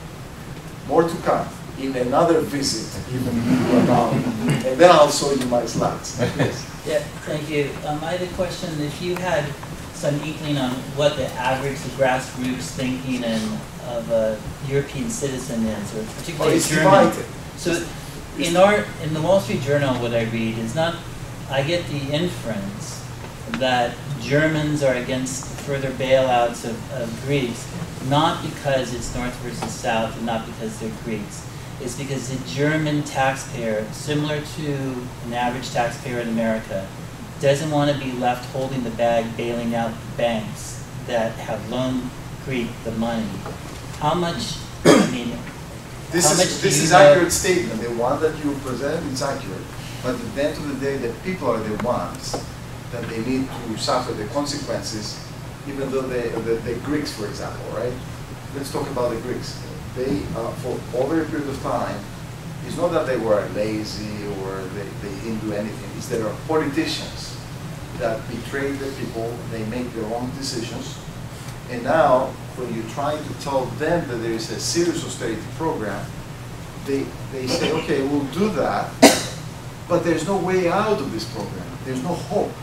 More to come in another visit, even around. And then I'll show you my slides. Yeah, thank you. I had a question. If you had some inkling on what the average grassroots thinking of a European citizen is, or particularly German. Divided. So in the Wall Street Journal, what I read is not, I get the inference that Germans are against further bailouts of Greeks, not because it's North versus South and not because they're Greeks. It's because the German taxpayer, similar to an average taxpayer in America, doesn't want to be left holding the bag, bailing out banks that have loaned Greek the money. How much, I mean, This is accurate statement. The one that you present is accurate. But at the end of the day, the people are the ones that they need to suffer the consequences, even though the Greeks, for example, right? Let's talk about the Greeks. They, for over a period of time, it's not that they were lazy or they didn't do anything. It's that there are politicians that betray the people, they make their own decisions, and now when you try to tell them that there is a serious austerity program, they say, okay, we'll do that, but there's no way out of this program. There's no hope,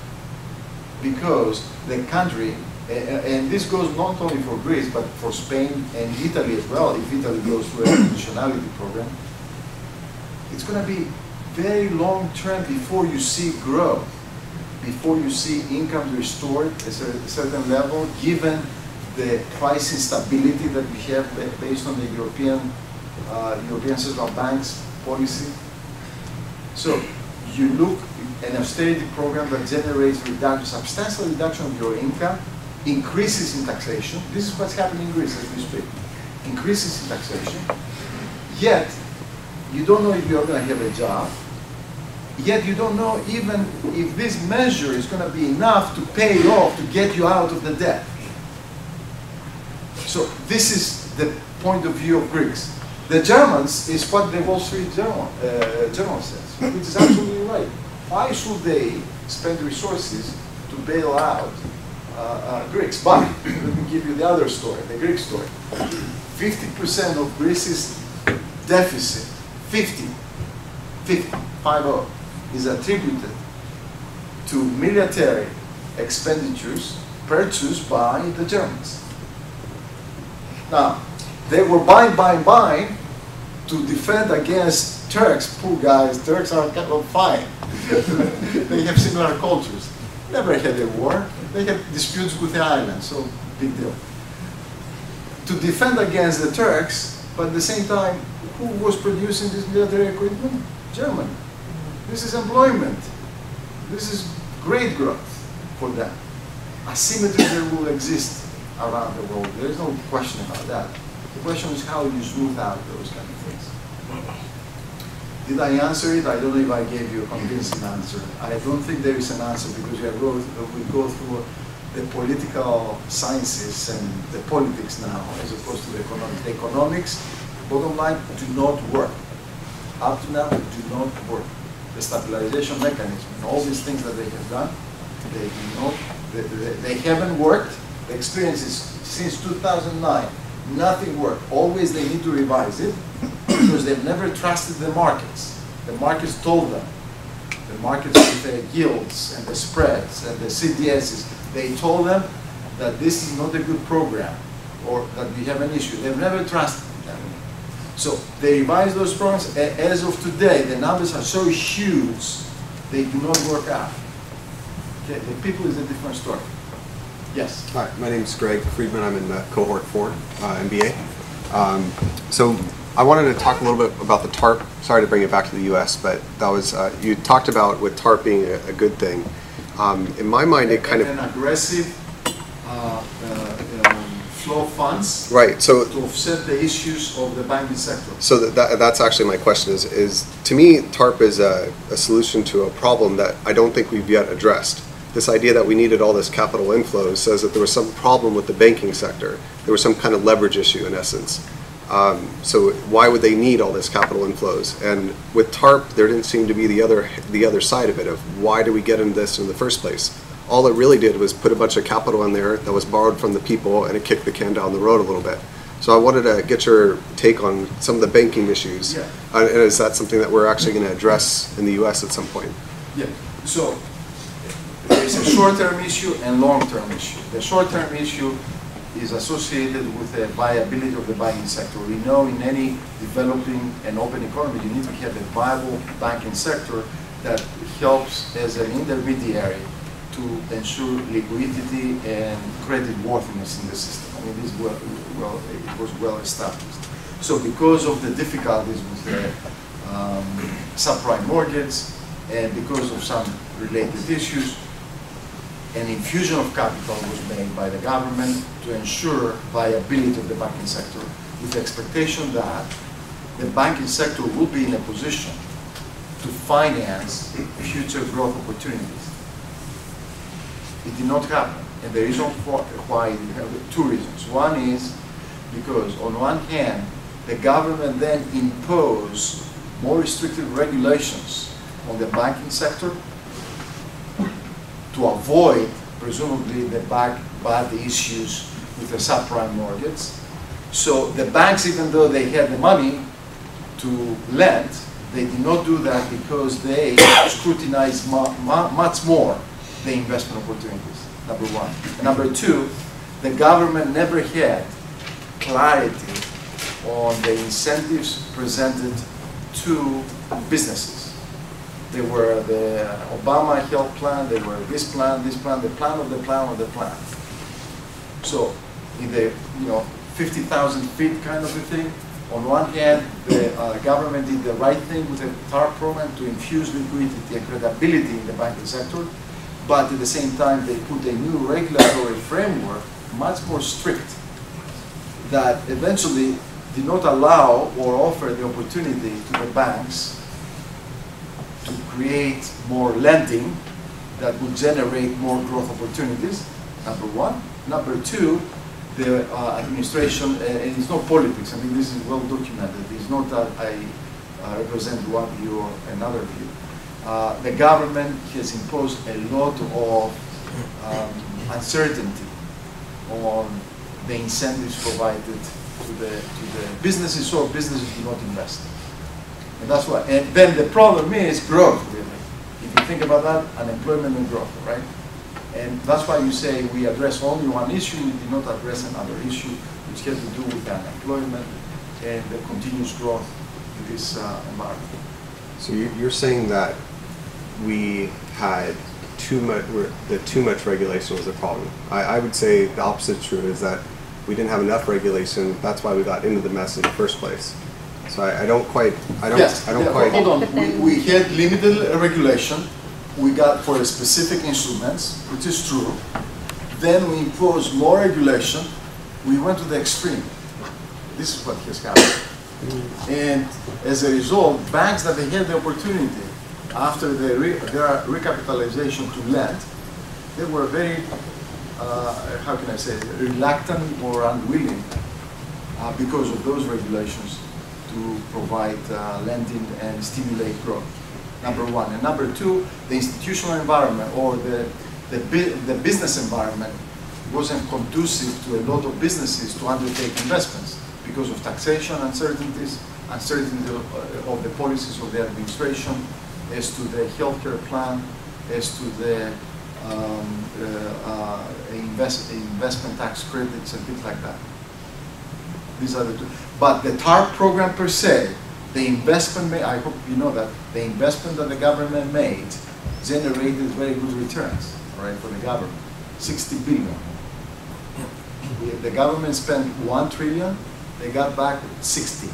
because the country, and this goes not only for Greece, but for Spain and Italy as well. If Italy goes through a conditionality program, it's going to be very long term before you see growth, before you see income restored at a certain level, given the price instability that we have based on the European Central Bank's policy. So you look at an austerity program that generates substantial reduction of your income, increases in taxation. This is what's happening in Greece as we speak. Increases in taxation, yet you don't know if you're going to have a job, yet you don't know even if this measure is going to be enough to pay off, to get you out of the debt. So this is the point of view of Greeks. The Germans is what the Wall Street Journal says, which is absolutely right. Why should they spend resources to bail out Greeks? But let me give you the other story, the Greek story. 50% of Greece's deficit, 50, is attributed to military expenditures purchased by the Germans. Now, they were buying to defend against Turks. Poor guys, Turks are kind of fine. They have similar cultures. Never had a war. They had disputes with the island, so big deal. To defend against the Turks, but at the same time, who was producing this military equipment? Germany. This is employment. This is great growth for them. Asymmetry there will exist around the world. There is no question about that. The question is how you smooth out those kind of things. Did I answer it? I don't know if I gave you a convincing answer. I don't think there is an answer because we go through the political sciences and the politics now as opposed to the economics. The economics, bottom line, do not work. Up to now, do not work. The stabilization mechanism and all these things that they have done, they do not, they haven't worked. The experience is since 2009, nothing worked. Always they need to revise it because they've never trusted the markets. The markets told them the markets with the yields and the spreads and the CDSs, they told them that this is not a good program or that we have an issue. They've never trusted them. So they revised those programs, and as of today, the numbers are so huge, they do not work out. Okay, the people is a different story. Yes? Hi, my name is Greg Friedman. I'm in cohort 4, MBA. So I wanted to talk a little bit about the TARP. Sorry to bring it back to the U.S., but that was, you talked about with TARP being a good thing. In my mind, it kind of... An aggressive flow of funds, right, so to offset the issues of the banking sector. So that's actually my question is to me, TARP is a solution to a problem that I don't think we've yet addressed. This idea that we needed all this capital inflow says that there was some problem with the banking sector. There was some kind of leverage issue in essence. So why would they need all this capital inflows? And with TARP, there didn't seem to be the other side of it, of why did we get into this in the first place? All it really did was put a bunch of capital in there that was borrowed from the people, and it kicked the can down the road a little bit. So I wanted to get your take on some of the banking issues. Yeah. And is that something that we're actually going to address in the U.S. at some point? Yeah, so there's a short-term issue and long-term issue. The short-term issue is associated with the viability of the banking sector. We know in any developing and open economy, you need to have a viable banking sector that helps as an intermediary to ensure liquidity and credit worthiness in the system. I mean, this it was well established. So because of the difficulties with the subprime mortgage and because of some related issues, an infusion of capital was made by the government to ensure viability of the banking sector with the expectation that the banking sector will be in a position to finance future growth opportunities. It did not happen, and the reason why we have two reasons. One is because on one hand, the government then imposed more restrictive regulations on the banking sector to avoid, presumably, the bad issues with the subprime mortgage. So the banks, even though they had the money to lend, they did not do that because they scrutinized much more the investment opportunities, number one. And number two, the government never had clarity on the incentives presented to businesses. They were the Obama health plan, they were this plan, the plan of the plan of the plan. So in the 50,000 feet kind of a thing, on one hand, the government did the right thing with the TARP program to infuse liquidity and credibility in the banking sector, but at the same time they put a new regulatory framework, much more strict, that eventually did not allow or offer the opportunity to the banks to create more lending that would generate more growth opportunities, number one. Number two, the administration, and it's not politics, I mean this is well documented, it's not that I represent one view or another view. The government has imposed a lot of uncertainty on the incentives provided to the businesses, so businesses do not invest. And that's why. And then the problem is growth, really. If you think about that, unemployment and growth, right? And that's why you say we address only one issue, we did not address another issue, which has to do with unemployment and the continuous growth in this environment. So you're saying that we had too much regulation was a problem. I would say the opposite is true, is that we didn't have enough regulation. That's why we got into the mess in the first place. So I don't quite. Hold on. We had limited regulation. We got for specific instruments, which is true. Then we imposed more regulation. We went to the extreme. This is what has happened. And as a result, banks that they had the opportunity after their recapitalization to lend, they were very, how can I say, reluctant or unwilling because of those regulations to provide lending and stimulate growth. Number one. And number two, the institutional environment or the business environment wasn't conducive to a lot of businesses to undertake investments because of taxation uncertainties, uncertainty of the policies of the administration, as to the healthcare plan, as to the investment tax credits and things like that. These are the two. But the TARP program per se, the investment, I hope you know that, the investment that the government made generated very good returns, right, for the government. 60 billion. The government spent 1 trillion, they got back 60.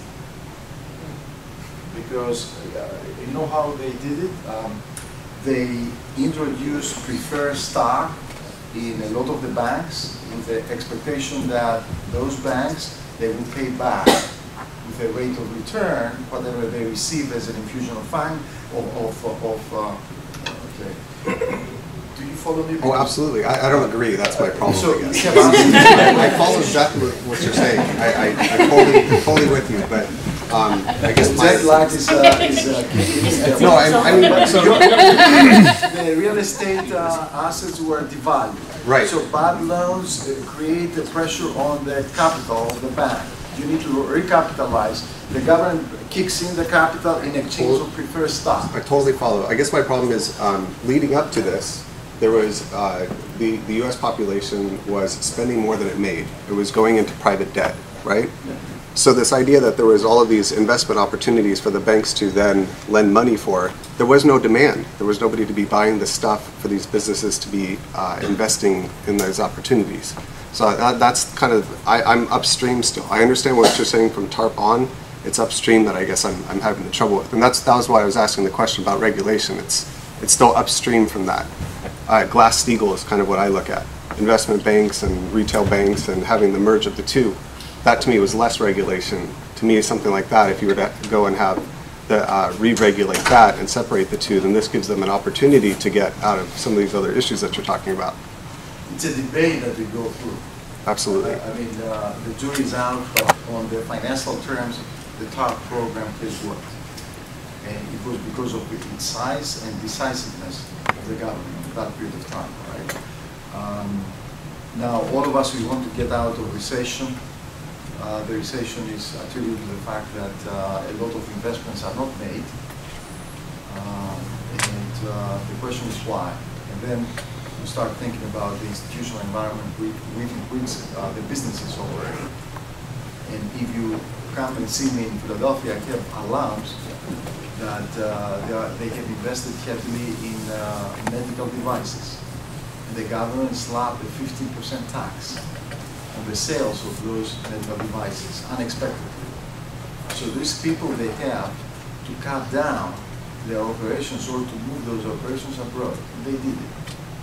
Because you know how they did it? They introduced preferred stock in a lot of the banks with the expectation that those banks, they will pay back with a rate of return whatever they receive as an infusion of fund okay. Do you follow me? Oh, absolutely. I don't agree. That's my problem. So, I guess. I follow exactly what you're saying. I'm totally with you, but I guess my... Jet lag is No, I mean, so... The real estate assets were devalued. Right. So bad loans create the pressure on the capital of the bank. You need to recapitalize. The government kicks in the capital in exchange of preferred stock. I totally follow. I guess my problem is, leading up to this, there was, the U.S. population was spending more than it made. It was going into private debt, right? Yeah. So this idea that there was all of these investment opportunities for the banks to then lend money for, there was no demand. There was nobody to be buying the stuff for these businesses to be investing in those opportunities. So that's kind of, I'm upstream still. I understand what you're saying from TARP on. It's upstream that I guess I'm having the trouble with. And that was why I was asking the question about regulation. It's still upstream from that. Glass-Steagall is kind of what I look at. Investment banks and retail banks and having the merge of the two. That to me was less regulation. To me, something like that, if you were to go and have the re-regulate that and separate the two, then this gives them an opportunity to get out of some of these other issues that you're talking about. It's a debate that we go through. Absolutely. I mean, the jury's out, but on the financial terms, the TARP program has worked. And it was because of its size and decisiveness of the government at that period of time, right? Now, all of us, we want to get out of recession. The recession is attributed to the fact that a lot of investments are not made. And the question is why? And then we start thinking about the institutional environment within which the businesses operate. And if you come and see me in Philadelphia, I have alarms that they have invested heavily in medical devices. And the government slapped a 15% tax on the sales of those medical devices, unexpectedly. So these people, they have to cut down their operations or to move those operations abroad. And they did it.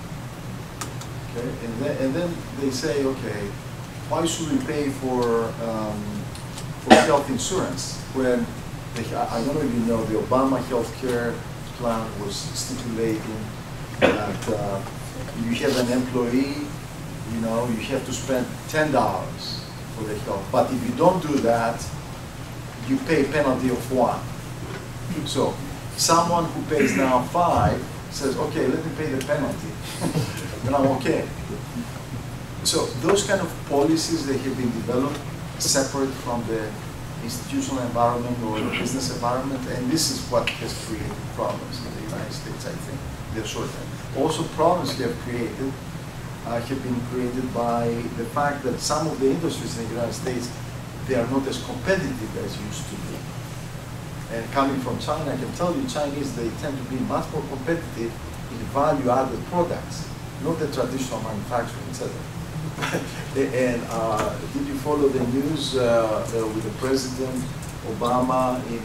Okay? And then they say, okay, why should we pay for health insurance when, I don't know if you know, the Obama health care plan was stipulating that if you have an employee, you know, you have to spend $10 for the health. But if you don't do that, you pay a penalty of $1. So someone who pays now $5 says, okay, let me pay the penalty, then I'm okay. So those kind of policies, they have been developed separate from the institutional environment or the business environment, and this is what has created problems in the United States, I think, in the short term. Also, problems have been created by the fact that some of the industries in the United States, they are not as competitive as used to be. And coming from China, I can tell you, Chinese, they tend to be much more competitive in value-added products, not the traditional manufacturing, etc. And did you follow the news with the President Obama in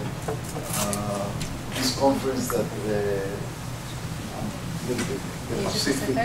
this conference that the Pacific?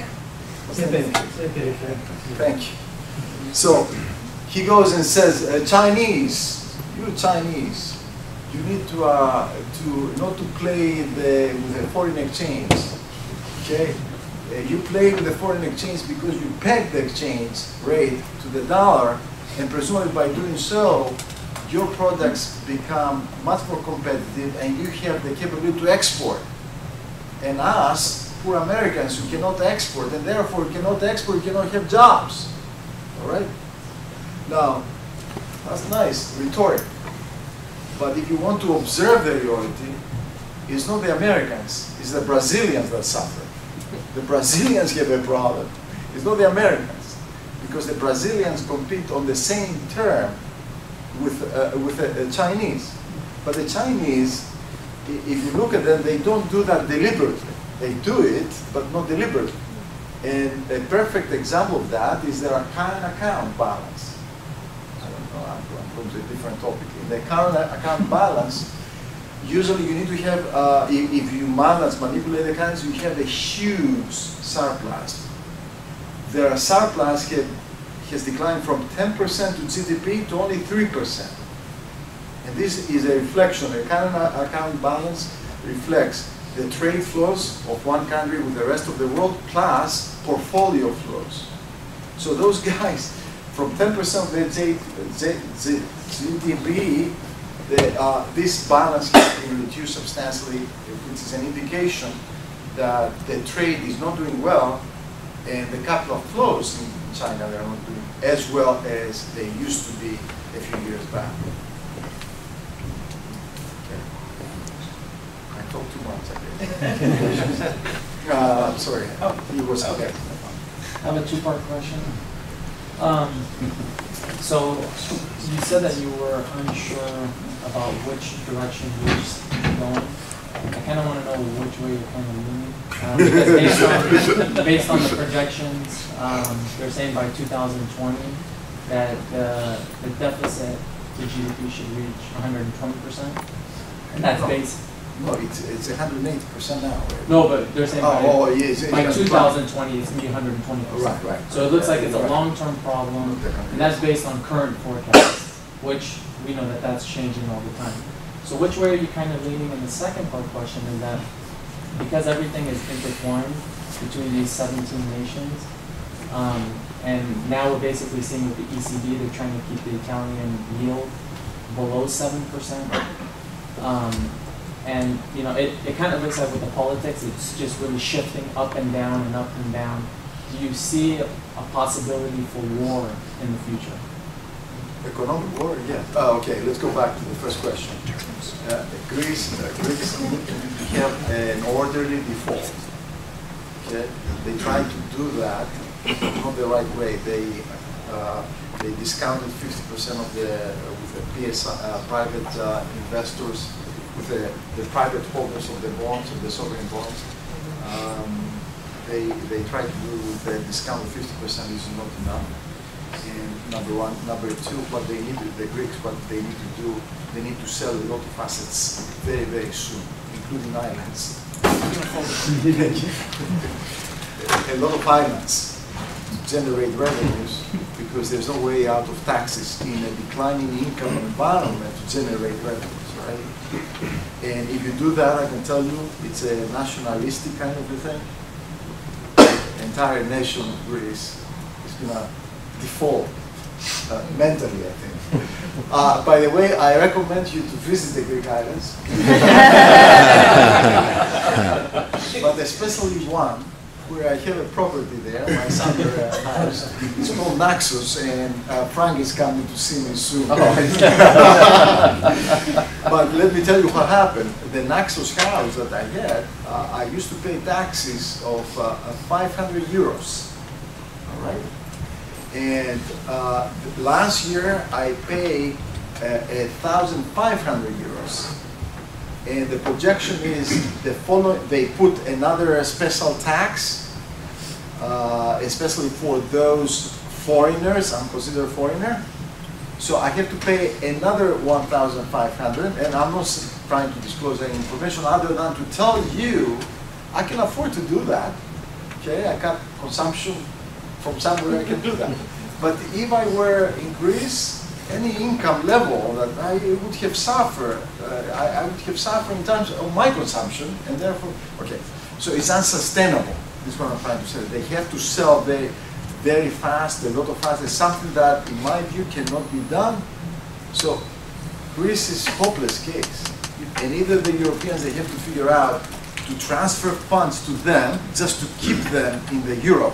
Thank you. So he goes and says, Chinese, you Chinese, you need to not to play with the foreign exchange. Okay, you play with the foreign exchange because you peg the exchange rate to the dollar, and presumably by doing so, your products become much more competitive, and you have the capability to export. And us, poor Americans who cannot export, and therefore cannot export, cannot have jobs. All right? Now, that's nice, rhetoric. But if you want to observe the reality, it's not the Americans, it's the Brazilians that suffer. The Brazilians have a problem. It's not the Americans, because the Brazilians compete on the same term with the Chinese. But the Chinese, if you look at them, they don't do that deliberately. They do it, but not deliberately. And a perfect example of that is their current account balance. I don't know, I'm going to a different topic. In the current account balance, usually you need to have, if you manipulate the currency, you have a huge surplus. Their surplus has declined from 10% to GDP to only 3%. And this is a reflection. The current account balance reflects the trade flows of one country with the rest of the world plus portfolio flows. So those guys, from 10% of their GDP, this balance has been reduced substantially, which is an indication that the trade is not doing well, and the capital flows in China are not doing as well as they used to be a few years back. Okay. I talked too much, I guess. Sorry, he was okay. I have a two-part question. So you said that you were unsure about which direction you were going. I kind of want to know which way you're kind of leaning. Because based on the projections, they're saying by 2020 that the deficit to GDP should reach 120%. And that's based. No, it's 180% now. Right? No, but they're saying yes, by 2020 it's going to be 120%. Right, right. So it looks like it's a long-term problem, and that's based on current forecasts, which we know that that's changing all the time. So which way are you kind of leaning? And the second part question is that because everything is intertwined between these 17 nations, and now we're basically seeing with the ECB, they're trying to keep the Italian yield below 7%. And you know, it kind of looks like with the politics, it's just really shifting up and down and up and down. Do you see a possibility for war in the future? Economic war, yeah. Okay, let's go back to the first question. Greece have an orderly default. Okay, they tried to do that, not the right way. They discounted 50% of with the private investors, with the private holders of the bonds, of the sovereign bonds. They tried to do with the discount of 50% is not enough. And number one. Number two, what they need, the Greeks, what they need to do, they need to sell a lot of assets very, very soon, including islands. A lot of islands to generate revenues, because there's no way out of taxes in a declining income environment to generate revenues, right? And if you do that, I can tell you, it's a nationalistic kind of a thing. The entire nation of Greece is going to default mentally, I think. By the way, I recommend you to visit the Greek islands, but especially one where I have a property there, my son house. It's called Naxos, and Frank is coming to see me soon. But let me tell you what happened. The Naxos house that I had, I used to pay taxes of 500 euros. All right. And last year I paid 1,500 euros. And the projection is they put another special tax, especially for those foreigners. I'm considered a foreigner. So I have to pay another 1,500, and I'm not trying to disclose any information other than to tell you I can afford to do that. Okay, I got consumption from somewhere I can do that. But if I were in Greece, any income level that I would have suffered, I would have suffered in terms of my consumption, and therefore, okay. So it's unsustainable. This is what I'm trying to say. They have to sell very, very fast, a lot of fast. It's something that, in my view, cannot be done. So Greece is a hopeless case. And either the Europeans, they have to figure out to transfer funds to them just to keep them in the euro,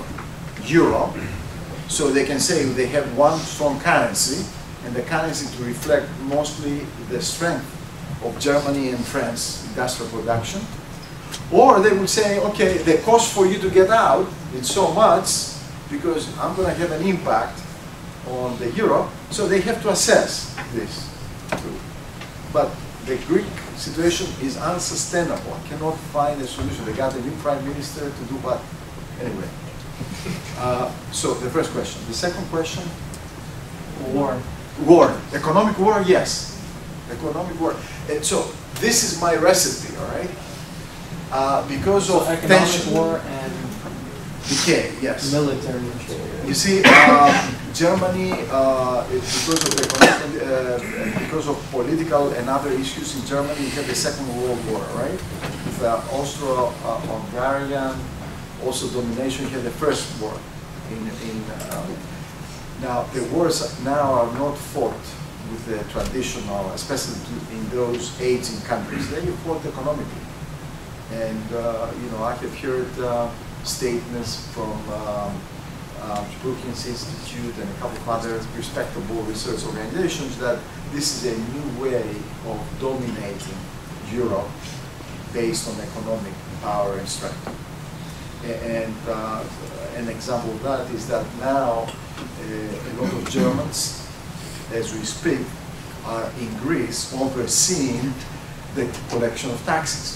so they can say they have one strong currency, and the currency to reflect mostly the strength of Germany and France industrial production. Or they would say, okay, the cost for you to get out is so much because I'm going to have an impact on the euro, so they have to assess this too. But the Greek situation is unsustainable. I cannot find a solution. They got a new prime minister to do what? Anyway. So the first question. The second question? War. War. Economic war, yes. Economic war. And so this is my recipe, all right? Because So of economic tension, war and decay, yes. military. You see, Germany, because of because of political and other issues in Germany, you had the Second World War, right? With Austro-Hungarian, also domination. You had the First War. Now the wars now are not fought with the traditional, especially in those aging countries. They fought economically, and you know, I have heard statements from Brookings Institute and a couple of other respectable research organizations that this is a new way of dominating Europe based on economic power and strength. And an example of that is that now a lot of Germans, as we speak, are in Greece overseeing the collection of taxes.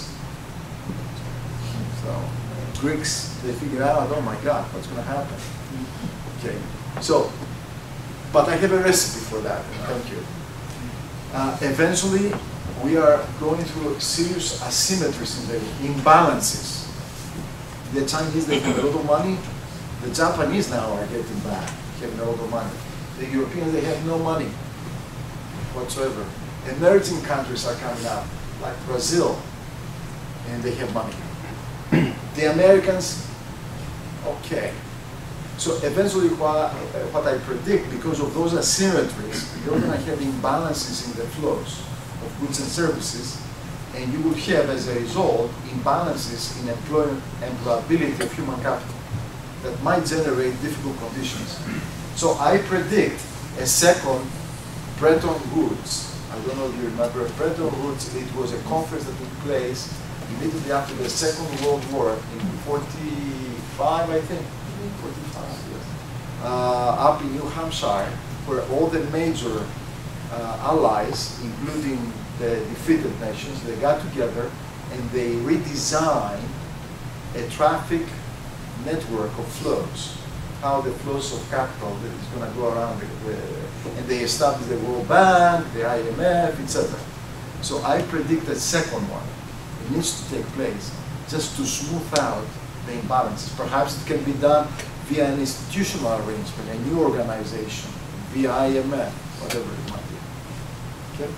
So Greeks, they figure out, oh my God, what's going to happen? Okay, so, but I have a recipe for that, and thank you. Eventually, we are going through serious asymmetries in the imbalances. The Chinese, they have a lot of money. The Japanese now are getting back, having a lot of money. The Europeans, they have no money whatsoever. Emerging countries are coming up, like Brazil, and they have money. The Americans, okay. So eventually what I predict, because of those asymmetries, you're going to have imbalances in the flows of goods and services, and you will have, as a result, imbalances in employability of human capital that might generate difficult conditions. So I predict a second Bretton Woods. I don't know if you remember Bretton Woods. It was a conference that took place immediately after the Second World War in 45, I think. 45, yes. Up in New Hampshire, where all the major allies, including the defeated nations, they got together and they redesigned a traffic network of flows, how the flows of capital that is going to go around, and they established the World Bank, the IMF, etc. So I predict a second one. It needs to take place just to smooth out the imbalances. Perhaps it can be done via an institutional arrangement, a new organization, via IMF, whatever it might be. Okay?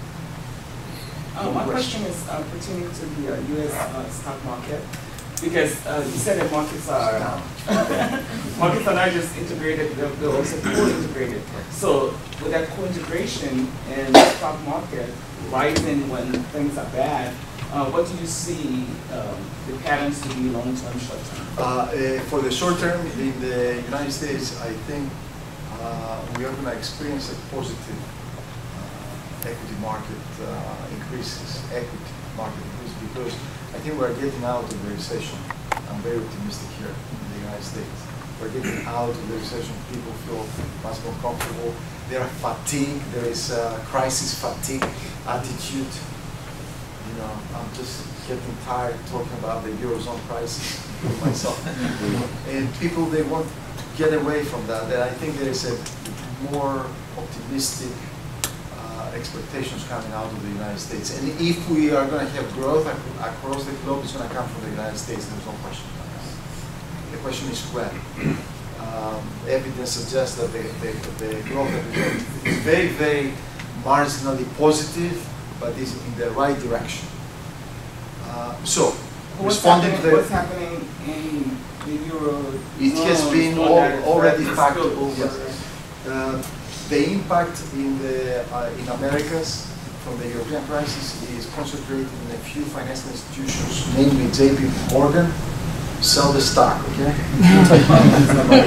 My question is pertaining to the U.S. stock market, because you said that markets are not just integrated; they're also co-integrated. So with that co-integration and the stock market rising when things are bad, what do you see the patterns to be long-term, short-term? For the short term, in the United States, I think we are going to experience a positive equity market increases, because I think we're getting out of the recession. I'm very optimistic here in the United States. We're getting out of the recession. People feel much more comfortable. There are fatigue. There is crisis fatigue attitude. You know, I'm just getting tired talking about the Eurozone crisis myself. And people, they want to get away from that. And I think there is a more optimistic expectations coming out of the United States. And if we are going to have growth across the globe, it's going to come from the United States. There's no question about that. The question is when. Evidence suggests that the growth is very, very marginally positive, but is in the right direction. So, responding to the... What's happening in the Euro? It has been already factored. Yes. The impact in Americas from the European crisis is concentrated in a few financial institutions, namely JP Morgan. Sell the stock, okay?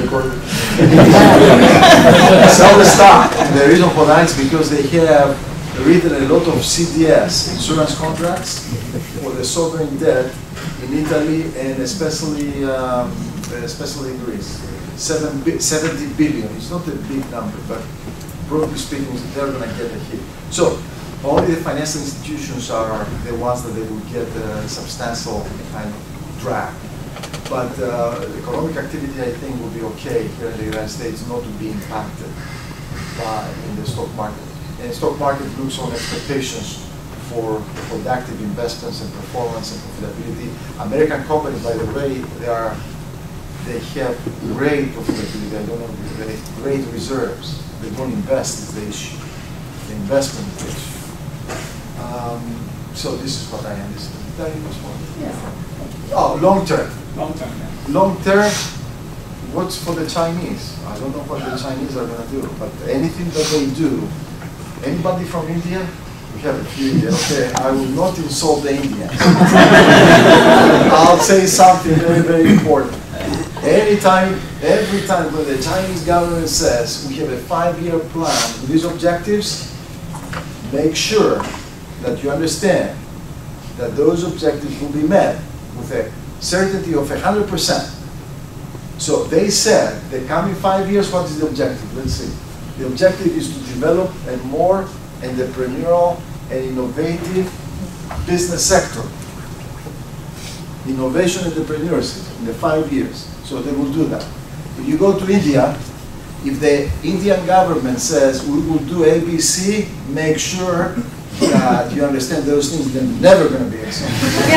Sell the stock. And the reason for that is because they have written a lot of CDS, insurance contracts, for the sovereign debt in Italy and especially in Greece. 70 billion. It's not a big number, but broadly speaking, they're going to get a hit. So only the financial institutions are the ones that they will get a substantial kind of drag. But economic activity, I think, will be okay here in the United States, not to be impacted by in the stock market. And the stock market looks on expectations for productive investments and performance and profitability. American companies, by the way, they have great profitability. I don't know, they have great reserves. They don't invest is the issue. The investment is the issue. So this is what I understand. That was one. Yeah. Oh, long term. Long term, yeah. Long term, what's for the Chinese? I don't know what the Chinese are going to do, but anything that they do, anybody from India? We have a few Indians, okay? I will not insult the Indians. I'll say something very, very important. Every time when the Chinese government says we have a 5-year plan with these objectives, make sure that you understand that those objectives will be met with a certainty of 100%. So they said the coming 5 years, what is the objective? Let's see. The objective is to develop a more entrepreneurial and innovative business sector. Innovation and entrepreneurship in the 5 years. So they will do that. If you go to India, if the Indian government says we will do ABC, make sure that you understand those things, they're never going to be executed.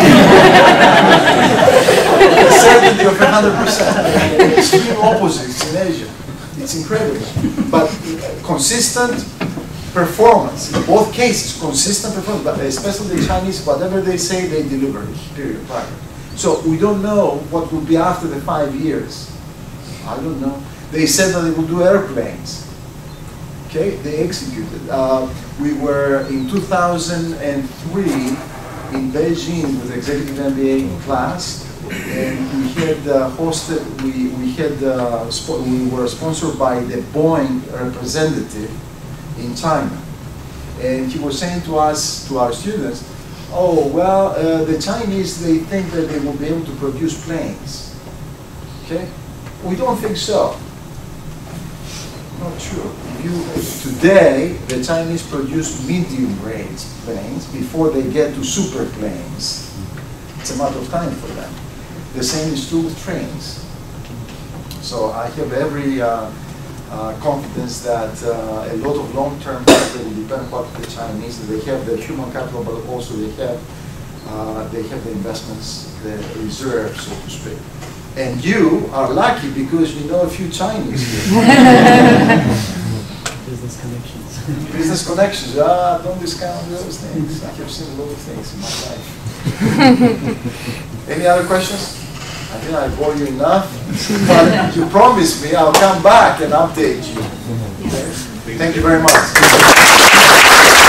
The certainty of 100%. Extreme opposites in Asia. It's incredible. But consistent performance. In both cases, consistent performance. But especially the Chinese, whatever they say, they deliver. Period. So we don't know what will be after the 5 years. I don't know. They said that they will do airplanes. Okay, they executed. We were in 2003 in Beijing with the executive MBA class, and we had hosted. We were sponsored by the Boeing representative in China, and he was saying to us, to our students, "Oh well, the Chinese, they think that they will be able to produce planes. Okay, we don't think so. Not true. Today, the Chinese produce medium-range planes before they get to super planes. It's a matter of time for them. The same is true with trains. So I have every confidence that a lot of long-term capital will depend on what the Chinese. They have the human capital, but also they have the investments, the reserves, so to speak. And you are lucky because you know a few Chinese here. Business connections. Business connections. Don't discount those things. I have seen a lot of things in my life. Any other questions? I think I bore you enough. But you promised me I'll come back and update you. Okay? Thank you very much.